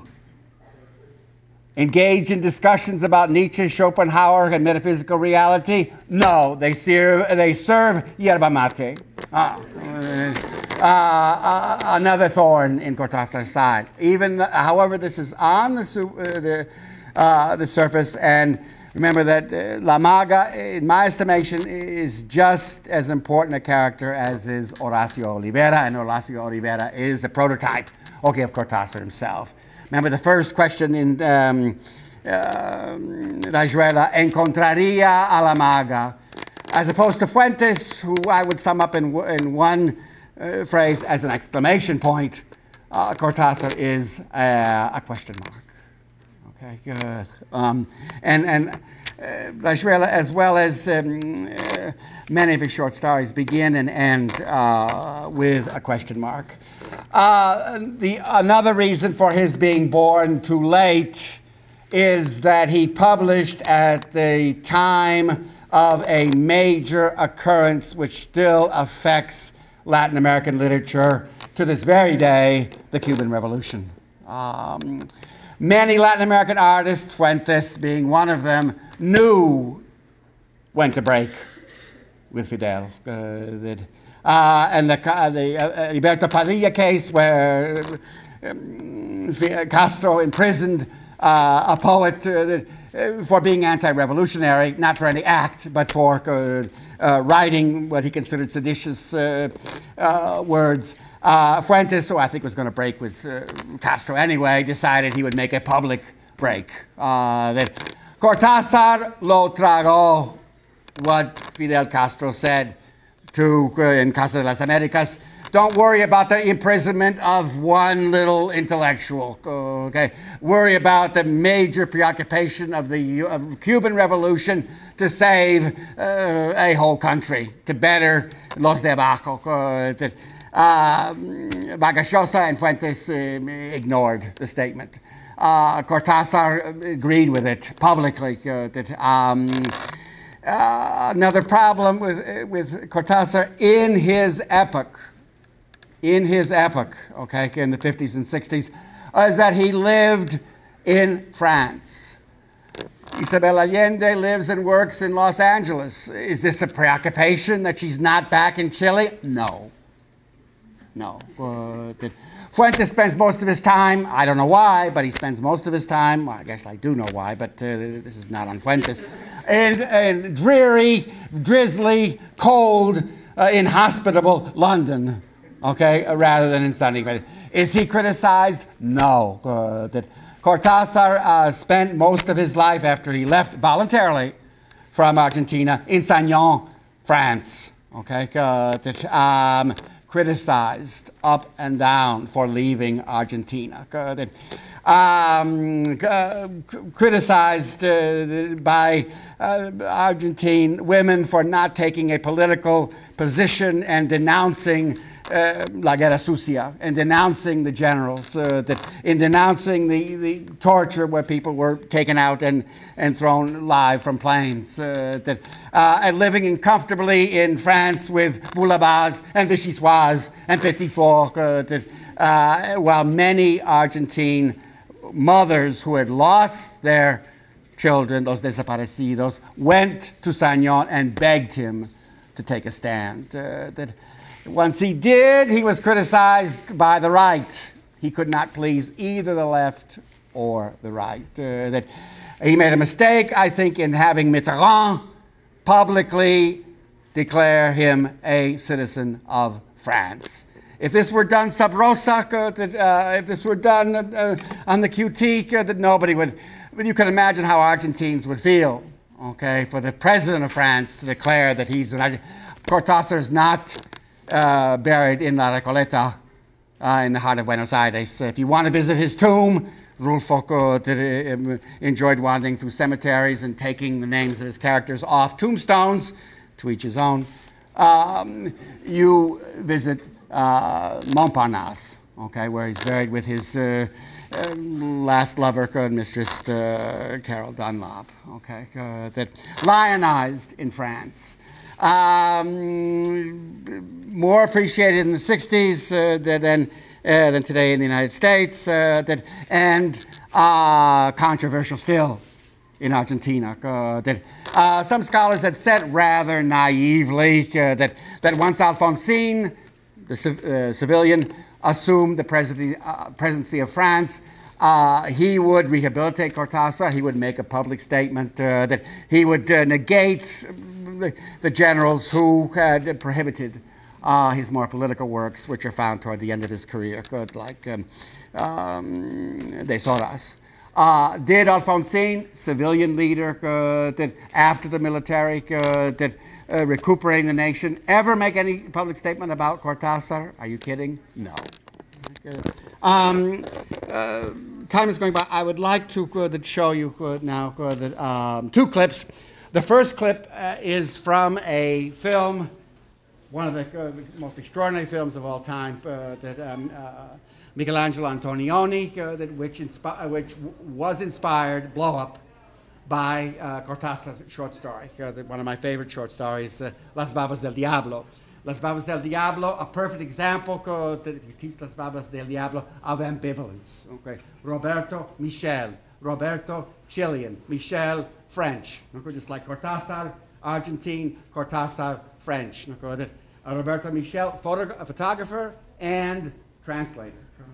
Engage in discussions about Nietzsche, Schopenhauer, and metaphysical reality? No, they serve, they serve yerba mate. Ah, uh, uh, another thorn in Cortázar's side. Even, the, however, this is on the, uh, the, uh, the surface, and remember that uh, La Maga, in my estimation, is just as important a character as is Horacio Olivera, and Horacio Olivera is a prototype, okay, of Cortázar himself. Remember the first question in um, uh, Rajrela, encontraría a La Maga, as opposed to Fuentes, who I would sum up in, in one uh, phrase as an exclamation point. Uh, Cortázar is uh, a question mark. Okay, good. Um, and and uh, Rajrela, as well as um, uh, many of his short stories, begin and end uh, with a question mark. Uh, the another reason for his being born too late is that he published at the time of a major occurrence which still affects Latin American literature to this very day, the Cuban Revolution. Um, Many Latin American artists, Fuentes being one of them, knew when to break with Fidel. Uh, that, uh, and the, the uh, Alberto Padilla case, where um, Castro imprisoned uh, a poet uh, that, uh, for being anti-revolutionary, not for any act, but for uh, uh, writing what he considered seditious uh, uh, words. Uh, Fuentes, who I think was going to break with uh, Castro anyway, decided he would make a public break. Uh, that Cortázar lo tragó, what Fidel Castro said to uh, in Casa de las Americas. Don't worry about the imprisonment of one little intellectual. Okay, worry about the major preoccupation of the of Cuban Revolution to save uh, a whole country, to better los de abajo. Uh, that, Uh, Bagachosa and Fuentes uh, ignored the statement. Uh, Cortázar agreed with it publicly. Uh, that, um, uh, another problem with, with Cortázar in his epoch, in his epoch, okay, in the fifties and sixties, is that he lived in France. Isabel Allende lives and works in Los Angeles. Is this a preoccupation that she's not back in Chile? No. No. Uh, that Fuentes spends most of his time, I don't know why, but he spends most of his time, well, I guess I do know why, but uh, this is not on Fuentes, in, in dreary, drizzly, cold, uh, inhospitable London, okay, uh, rather than in sunny. Is he criticized? No. Uh, that Cortázar uh, spent most of his life after he left voluntarily from Argentina in Sagnon, France, okay, uh, that, um, criticized up and down for leaving Argentina. Um, uh, criticized uh, by uh, Argentine women for not taking a political position and denouncing uh, La Guerra Sucia, and denouncing the generals, uh, that in denouncing the, the torture where people were taken out and, and thrown live from planes, uh, that, uh, and living in comfortably in France with Boulabas and Vichyssoise and Petit Four, uh, that, uh, while many Argentine mothers who had lost their children, those desaparecidos, went to Sagnon and begged him to take a stand. Uh, that once he did, he was criticized by the right. He could not please either the left or the right. Uh, that he made a mistake, I think, in having Mitterrand publicly declare him a citizen of France. If this were done sub rosa, uh, that, uh, if this were done uh, on the Q T, uh, that nobody would, but you can imagine how Argentines would feel, okay, for the president of France to declare that he's an Argentine. Cortázar is not uh, buried in La Recoleta, uh, in the heart of Buenos Aires. If you want to visit his tomb, Rulfo uh, did, uh, enjoyed wandering through cemeteries and taking the names of his characters off tombstones, to each his own. Um, you visit uh, Montparnasse, okay, where he's buried with his uh, uh, last lover, uh, Mistress uh, Carol Dunlop, okay, uh, that lionized in France. Um, more appreciated in the sixties uh, than, uh, than today in the United States, uh, that, and uh, controversial still in Argentina. Uh, that uh, some scholars had said rather naively uh, that, that once Alfonsine, the uh, civilian, assumed the presidency, uh, presidency of France, uh, he would rehabilitate Cortázar, he would make a public statement uh, that he would uh, negate the, the generals who had prohibited uh, his more political works, which are found toward the end of his career, like um, um, De Soras. Uh, did Alfonsine, civilian leader, uh, that after the military, uh, that uh, recuperating the nation, ever make any public statement about Cortázar? Are you kidding? No. Um, uh, time is going by. I would like to uh, show you uh, now uh, the, um, two clips. The first clip uh, is from a film, one of the, uh, the most extraordinary films of all time, uh, that um, uh, Michelangelo Antonioni, uh, that which, inspi which w was inspired, blow up, by uh, Cortázar's short story. Uh, the, one of my favorite short stories, uh, Las Babas del Diablo. Las Babas del Diablo, a perfect example uh, that teaches Las Babas del Diablo of ambivalence. Okay, Roberto Michel, Roberto Chilean, Michel French. Okay, just like Cortázar, Argentine, Cortázar, French. Okay, that, uh, Roberto Michel, a photographer and translator.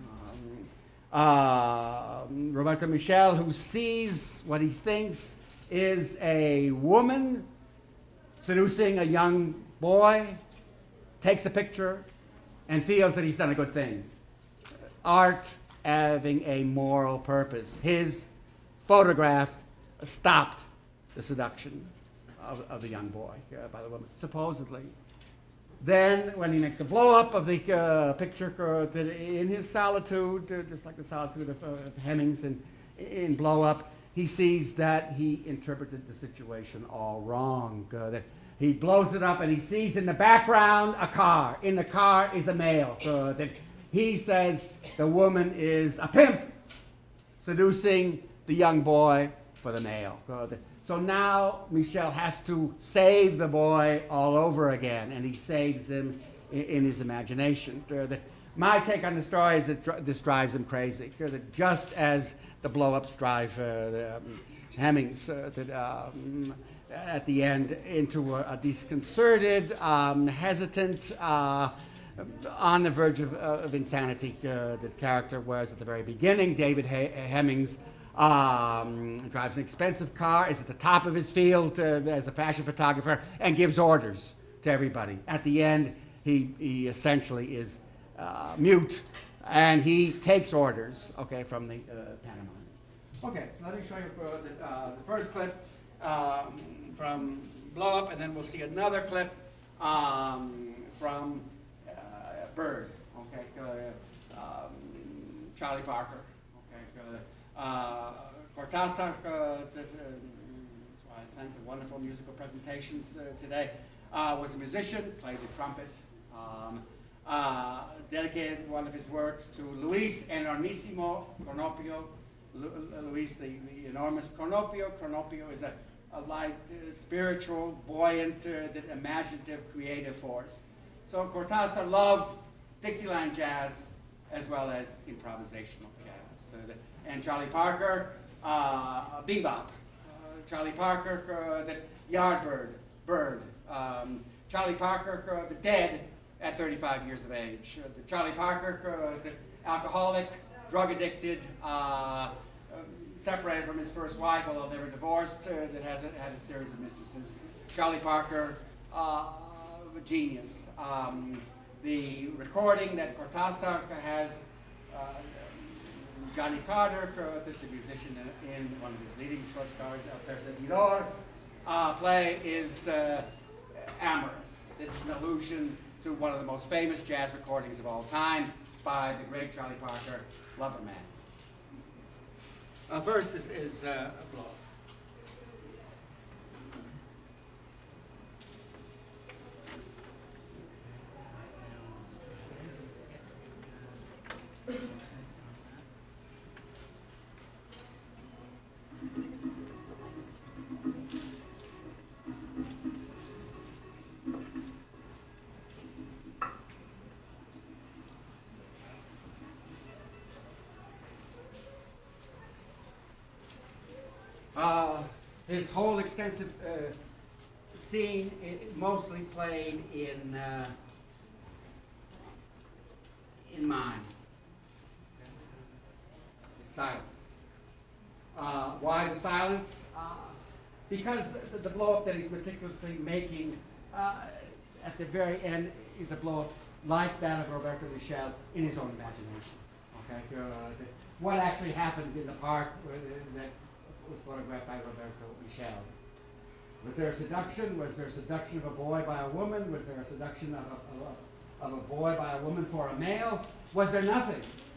Uh, Roberto Michel, who sees what he thinks is a woman seducing a young boy, takes a picture, and feels that he's done a good thing. Art having a moral purpose. His photograph stopped the seduction of, of the young boy uh, by the woman, supposedly. Then, when he makes a blow-up of the uh, picture uh, in his solitude, uh, just like the solitude of, uh, of Hemmings in, in Blow-Up, he sees that he interpreted the situation all wrong. Uh, that he blows it up and he sees in the background a car. In the car is a male. Uh, that he says the woman is a pimp seducing the young boy for the male. Uh, that, So now Michel has to save the boy all over again, and he saves him in, in his imagination. Uh, that my take on the story is that dr this drives him crazy. Uh, that just as the blow-ups drive uh, the, um, Hemmings uh, that, um, at the end into a, a disconcerted, um, hesitant, uh, on the verge of, uh, of insanity uh, that character was at the very beginning. David he Hemmings Um, drives an expensive car, is at the top of his field uh, as a fashion photographer, and gives orders to everybody. At the end, he, he essentially is uh, mute, and he takes orders, okay, from the uh, pantomimes. Okay, so let me show you uh, the, uh, the first clip um, from Blow Up, and then we'll see another clip um, from uh, Bird, okay, uh, um, Charlie Parker. Uh, Cortázar, uh, that's, uh, that's why I thank the wonderful musical presentations uh, today, uh, was a musician, played the trumpet, um, uh, dedicated one of his works to Luis Enormissimo Cornopio. Lu Luis, the, the enormous Cornopio. Cornopio is a, a light, uh, spiritual, buoyant, uh, that imaginative, creative force. So Cortázar loved Dixieland jazz as well as improvisational jazz. So that, and Charlie Parker, uh, bebop. Uh, Charlie Parker, uh, the Yardbird, Bird. Um, Charlie Parker, uh, the dead at thirty-five years of age. Uh, the Charlie Parker, uh, the alcoholic, drug addicted, uh, um, separated from his first wife, although they were divorced, uh, that has a, had a series of mistresses. Charlie Parker, uh, a genius. Um, the recording that Cortázar has, uh, Johnny Carter, uh, the musician in, in one of his leading short stories, El Perseguidor, uh, play is uh, amorous. This is an allusion to one of the most famous jazz recordings of all time, by the great Charlie Parker, Lover Man. Uh, first is, is uh, a blow. Uh, this whole extensive uh, scene it mostly played in uh, in mime. It's silent. Uh, why the silence? Uh, because the, the blow-up that he's meticulously making uh, at the very end is a blow-up like that of Roberto Michel in his own imagination. Okay, uh, the, what actually happened in the park uh, that was photographed by Roberto Michel. Was there a seduction? Was there a seduction of a boy by a woman? Was there a seduction of a, of a, of a boy by a woman for a male? Was there nothing?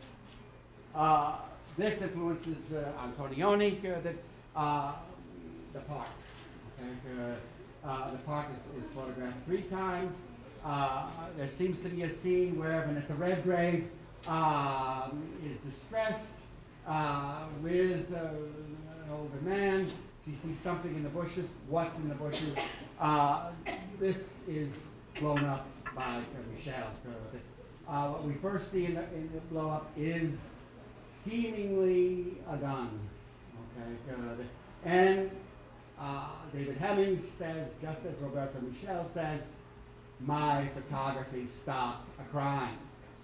Uh, this influences uh, Antonioni, uh, the, uh, the park. Okay? Uh, uh, the park is, is photographed three times. Uh, there seems to be a scene where Vanessa Redgrave um, is distressed uh, with uh, an older man. She sees something in the bushes. What's in the bushes? Uh, this is blown up by uh, Michel. Uh, what we first see in the, in the blow up is seemingly a gun. Okay, uh, and uh, David Hemmings says, just as Roberto Michel says, my photography stopped a crime.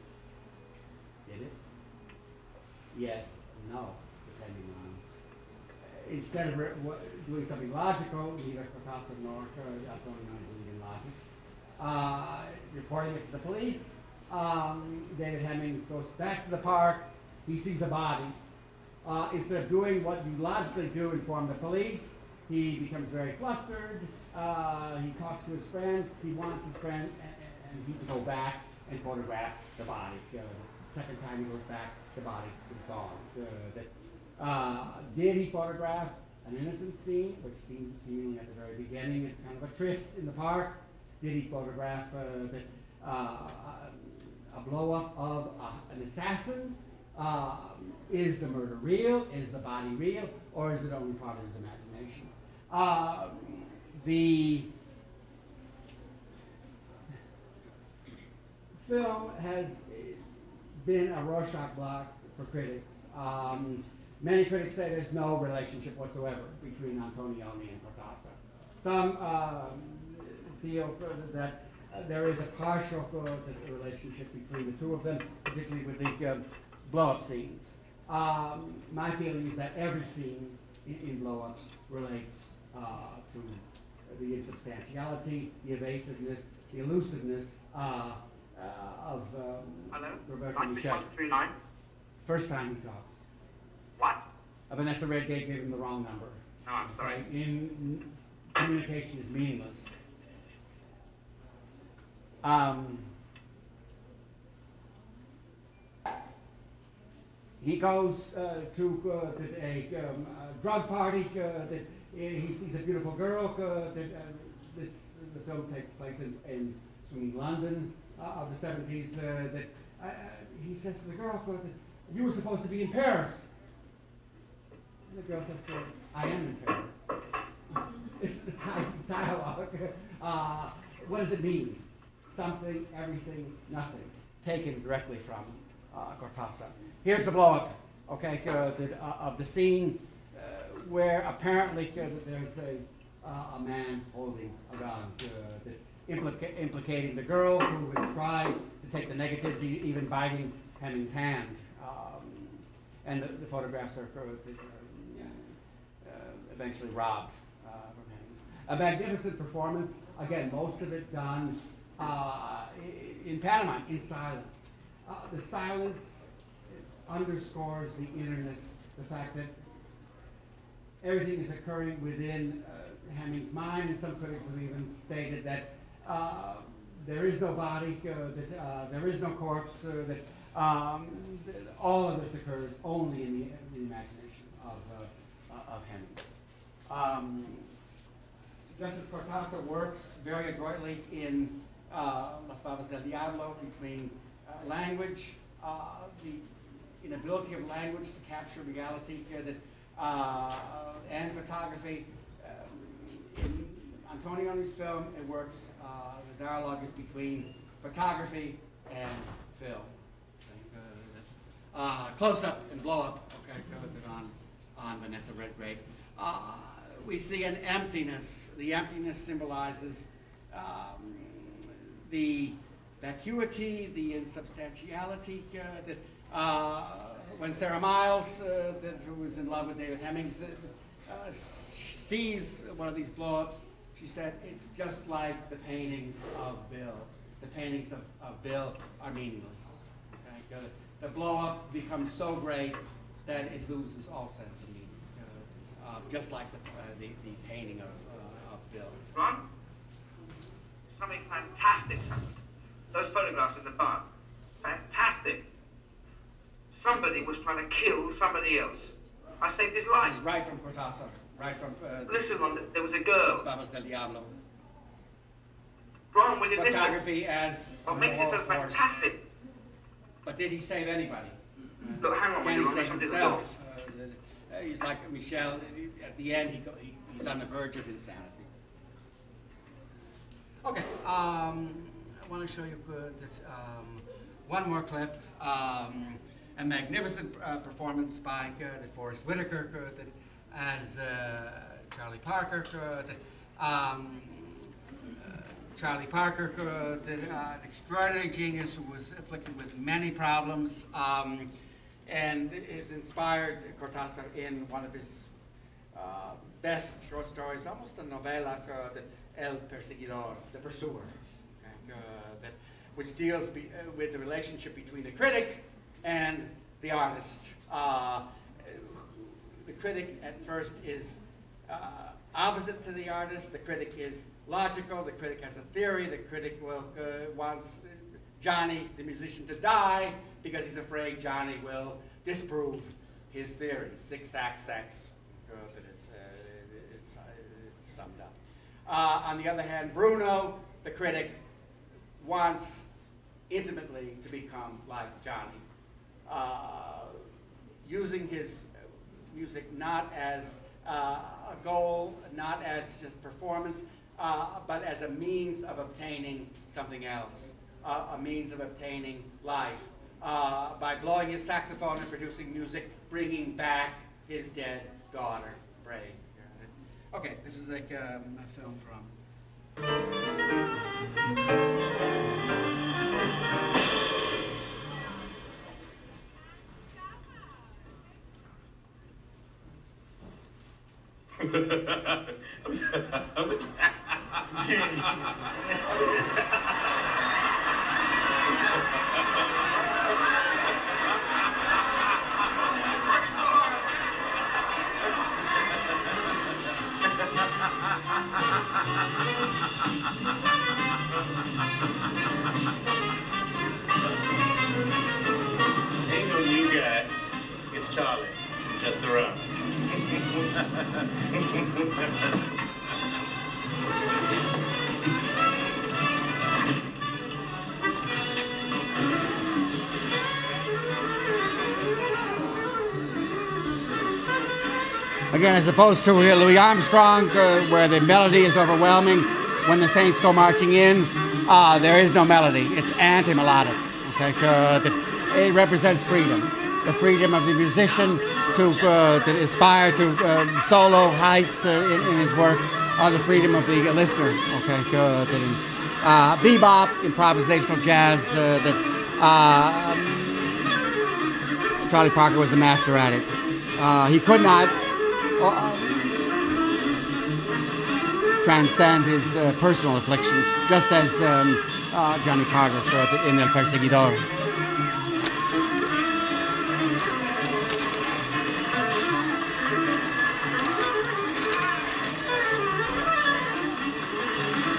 Did it? Yes, no, depending on. Instead of re doing something logical, neither Cortázar nor Antonioni believe in logic. Uh, reporting it to the police, um, David Hemmings goes back to the park. He sees a body. Uh, instead of doing what you logically do, inform the police, he becomes very flustered. Uh, he talks to his friend. He wants his friend and, and he to go back and photograph the body. Uh, the second time he goes back, the body is gone. Uh, the, uh, did he photograph an innocent scene, which seems seemingly at the very beginning, it's kind of a tryst in the park? Did he photograph uh, the, uh, a blow-up of uh, an assassin? Uh, is the murder real? Is the body real? Or is it only part of his imagination? Uh, the film has been a Rorschach block for critics. Um, many critics say there's no relationship whatsoever between Antonioni and Cortázar. Some uh, feel that uh, there is a partial uh, relationship between the two of them, particularly with the uh, blow-up scenes. Um, my feeling is that every scene in, in blow-up relates uh, to the insubstantiality, the evasiveness, the elusiveness uh, uh, of um, Roberto Michel. First time he talks. What? Uh, Vanessa Redgrave gave him the wrong number. No, I'm sorry. Okay? In, communication is meaningless. Um, he goes uh, to, uh, to a, um, a drug party. Uh, that he sees a beautiful girl. Uh, that, uh, this the film takes place in, in swinging London uh, of the seventies. Uh, that uh, he says to the girl, uh, that "You were supposed to be in Paris." And the girl says to him, "I am in Paris." It's the dialogue. Uh, what does it mean? Something, everything, nothing. Taken directly from uh, Cortázar. Here's the blow-up, okay, uh, the, uh, of the scene uh, where apparently uh, there's a, uh, a man holding a gun, uh, the implica implicating the girl who is trying to take the negatives, e even biting Hemmings' hand. Um, and the, the photographs are uh, uh, eventually robbed uh, from Hemmings. A magnificent performance, again, most of it done uh, in pantomime, in silence. Uh, the silence underscores the innerness, the fact that everything is occurring within uh, Hemmings' mind, and some critics have even stated that uh, there is no body, uh, that uh, there is no corpse, uh, that um, th- all of this occurs only in the, the imagination of, uh, uh, of Heming. Um, just as Cortázar works very adroitly in uh, Las Babas del Diablo between uh, language, uh, the inability of language to capture reality, uh, that, uh, and photography. Um, in Antonioni's film, it works, uh, the dialogue is between photography and film. Uh, close up and blow up, okay, on, on Vanessa Redgrave. Uh, we see an emptiness. The emptiness symbolizes um, the vacuity, the insubstantiality. Uh, that, uh, when Sarah Miles, uh, that, who was in love with David Hemming, uh, sees one of these blow-ups, she said, it's just like the paintings of Bill. The paintings of, of Bill are meaningless. Okay? The blow-up becomes so great that it loses all sense of meaning, uh, uh, just like the, uh, the, the painting of, uh, of Bill. Ron? Something fantastic happened. Those photographs in the bar. Fantastic. Somebody was trying to kill somebody else. I saved his life. This is right from Cortázar. Right from... Uh, listen, Ron, there was a girl. Las Babas del Diablo. Ron, will you Photography listen? as What makes it so force. Fantastic? But did he save anybody? Look, hang on, Can he Ron, save something himself? Uh, the, uh, he's like Michel. At the end, he go, he, he's on the verge of insanity. Okay, um, I want to show you uh, this, um, one more clip. Um, a magnificent uh, performance by uh, the Forrest Whitaker uh, that, as uh, Charlie Parker. Uh, that, um, uh, Charlie Parker, uh, the, uh, an extraordinary genius who was afflicted with many problems, um, and is inspired Cortázar in one of his uh, best short stories, almost a novella, uh, the El Perseguidor, the Pursuer, okay, uh, that, which deals be, uh, with the relationship between the critic and the artist. Uh, the critic at first is uh, opposite to the artist. The critic is logical. The critic has a theory. The critic will, uh, wants Johnny, the musician, to die because he's afraid Johnny will disprove his theory. Six acts sex. Uh, that is, uh, it's, uh, it's summed up. Uh, on the other hand, Bruno, the critic, wants intimately to become like Johnny, uh, using his music not as uh, a goal, not as just performance, uh, but as a means of obtaining something else, uh, a means of obtaining life, uh, by blowing his saxophone and producing music, bringing back his dead daughter, Bray. Okay, this is like um, a film from... Ain't no new guy. It's Charlie. Just around. Again, as opposed to Louis Armstrong, uh, where the melody is overwhelming when the Saints go marching in, uh, there is no melody. It's anti-melodic. Okay? Uh, the, it represents freedom. The freedom of the musician to, uh, to aspire to uh, solo heights uh, in, in his work, or the freedom of the listener. Okay? Uh, the, uh, bebop, improvisational jazz, uh, that uh, um, Charlie Parker was a master at it. Uh, he could not Uh, transcend his uh, personal afflictions, just as um, uh, Johnny Carter uh, in El Perseguidor.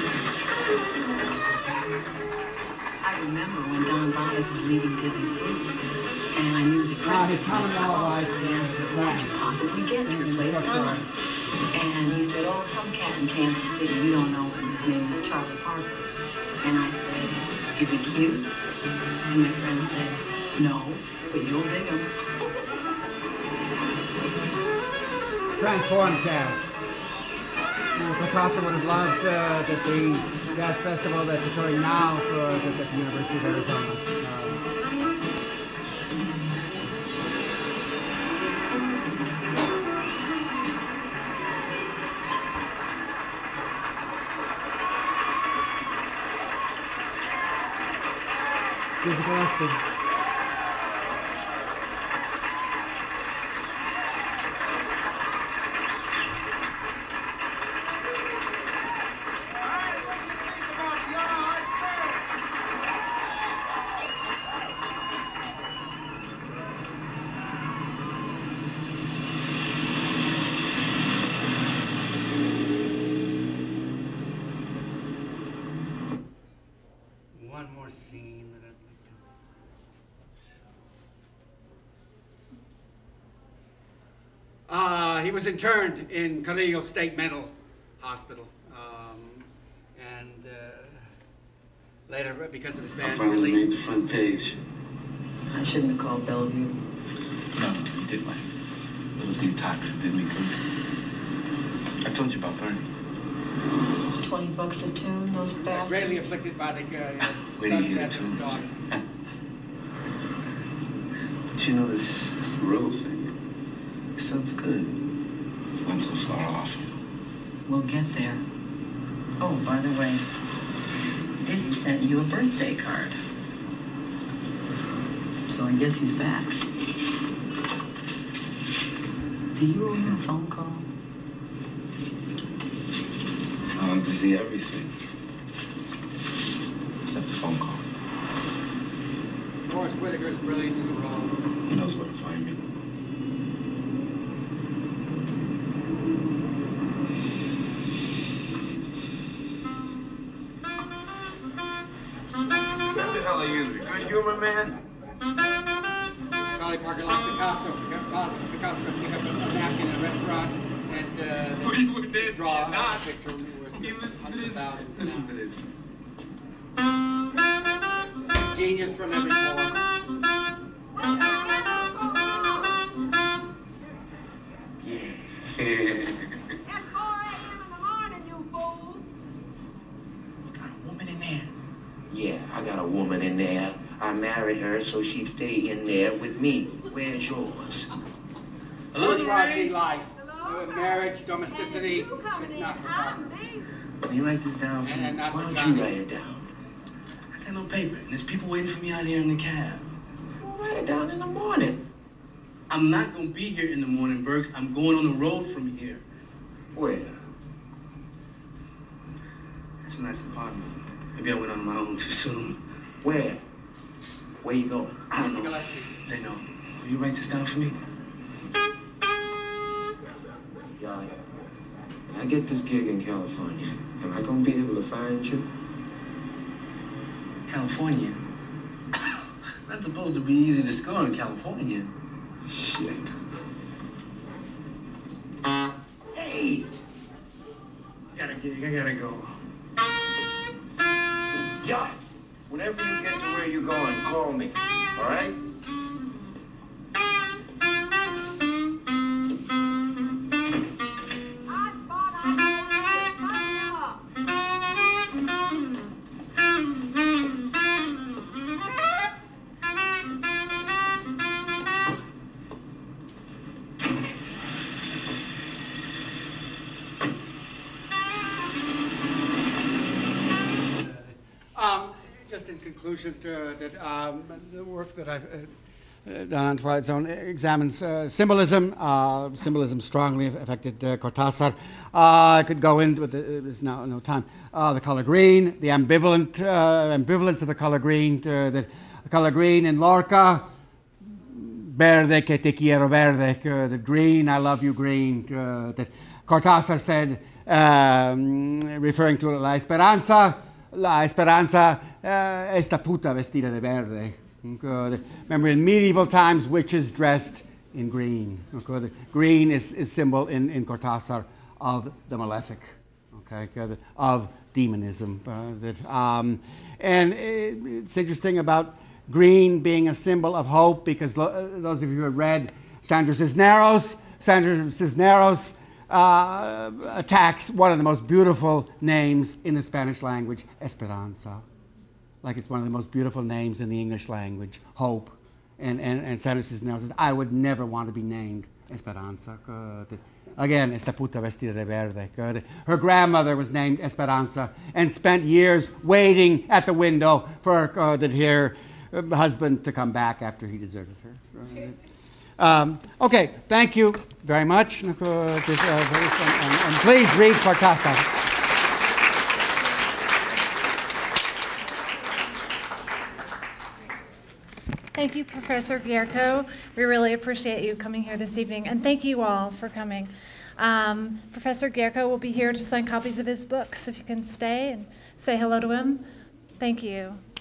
I remember when Don Bias was leaving Dizzy's Fruit. common law rights. I asked her, what could you possibly get to replace Gunn? And he said, oh, some cat in Kansas City, you don't know him, his name is Charlie Parker. And I said, is he cute? And my friend said, no, but you'll dig him. Transformed cast. Cortázar would have loved uh, that the jazz festival that's occurring now for, at the University of Arizona. Uh, Dizzy Gillespie. One more scene that I'd like to show. Uh, he was interned in Carrillo State Mental Hospital. Um, and uh, later, because of his fans, I finally released. made the front page. I shouldn't have called Bellevue. No, you did right. A little detox, it did me good. I told you about Bernie. Twenty bucks a tune, those bastards. Greatly afflicted by the uh, Wait till sudden you hear death the of his tune. daughter. But you know, this, this Rose thing, it sounds good. You went so far off. We'll get there. Oh, by the way, Dizzy sent you a birthday card. So I guess he's back. Do you owe him a phone call? I want to see everything. Except the phone call. Forrest Whitaker is brilliant in the role. He knows where to find me. What the hell are you, a good humor man? Charlie Parker like Picasso. Picasso, Picasso could pick up a napkin in a restaurant and uh, We were there, draw not. a picture worth Hey, listen to hundreds of this. thousands. Listen to this. Genius from every pore. Yeah. It's four a m in the morning, you fool. You got a woman in there. Yeah, I got a woman in there. I married her so she'd stay in there with me. Where's yours? Bourgeoisie life. Uh, marriage, domesticity, it's not for Parker. Can you write this down? And, and not Why for don't Johnny. you write it down? I got no paper, and there's people waiting for me out here in the cab. Well, write it down in the morning. I'm not gonna be here in the morning, Burks. I'm going on the road from here. Where? That's a nice apartment. Maybe I went on my own too soon. Where? Where you going? I don't know. They know. Will you write this down for me? Yeah, when I get this gig in California, am I gonna be able to find you? California? That's supposed to be easy to score in California. Shit. Hey! I got a gig, I gotta go. Yeah. Whenever you get to where you're going, call me. All right? Um, just in conclusion, uh, that um, the work that I've uh, uh, done on Twilight Zone examines uh, symbolism. Uh, symbolism strongly affected uh, Cortázar. Uh, I could go into, but there's now no time. Uh, the color green, the ambivalent uh, ambivalence of the color green. Uh, the, the color green in Lorca. Verde que te quiero verde. Uh, the green, I love you green. Uh, that Cortázar said, um, referring to La Esperanza. La Esperanza, uh, esta puta vestida de verde. Okay. Remember, in medieval times, witches dressed in green. Okay. The green is, is symbol in, in Cortázar of the malefic, okay, of demonism. Uh, that, um, and it, it's interesting about green being a symbol of hope, because lo- those of you who have read Sandra Cisneros, Sandra Cisneros uh, attacks one of the most beautiful names in the Spanish language, Esperanza. Like it's one of the most beautiful names in the English language, hope. And, and, and Sandra Cisneros says, I would never want to be named Esperanza. Good. Again, esta puta vestida de verde. Good. Her grandmother was named Esperanza and spent years waiting at the window for uh, the, her husband to come back after he deserted her. Um, okay, thank you very much. Uh, this, uh, and, and please read Cortázar. Thank you, Professor Gyurko. We really appreciate you coming here this evening, and thank you all for coming. Um, Professor Gyurko will be here to sign copies of his books. If you can stay and say hello to him, thank you.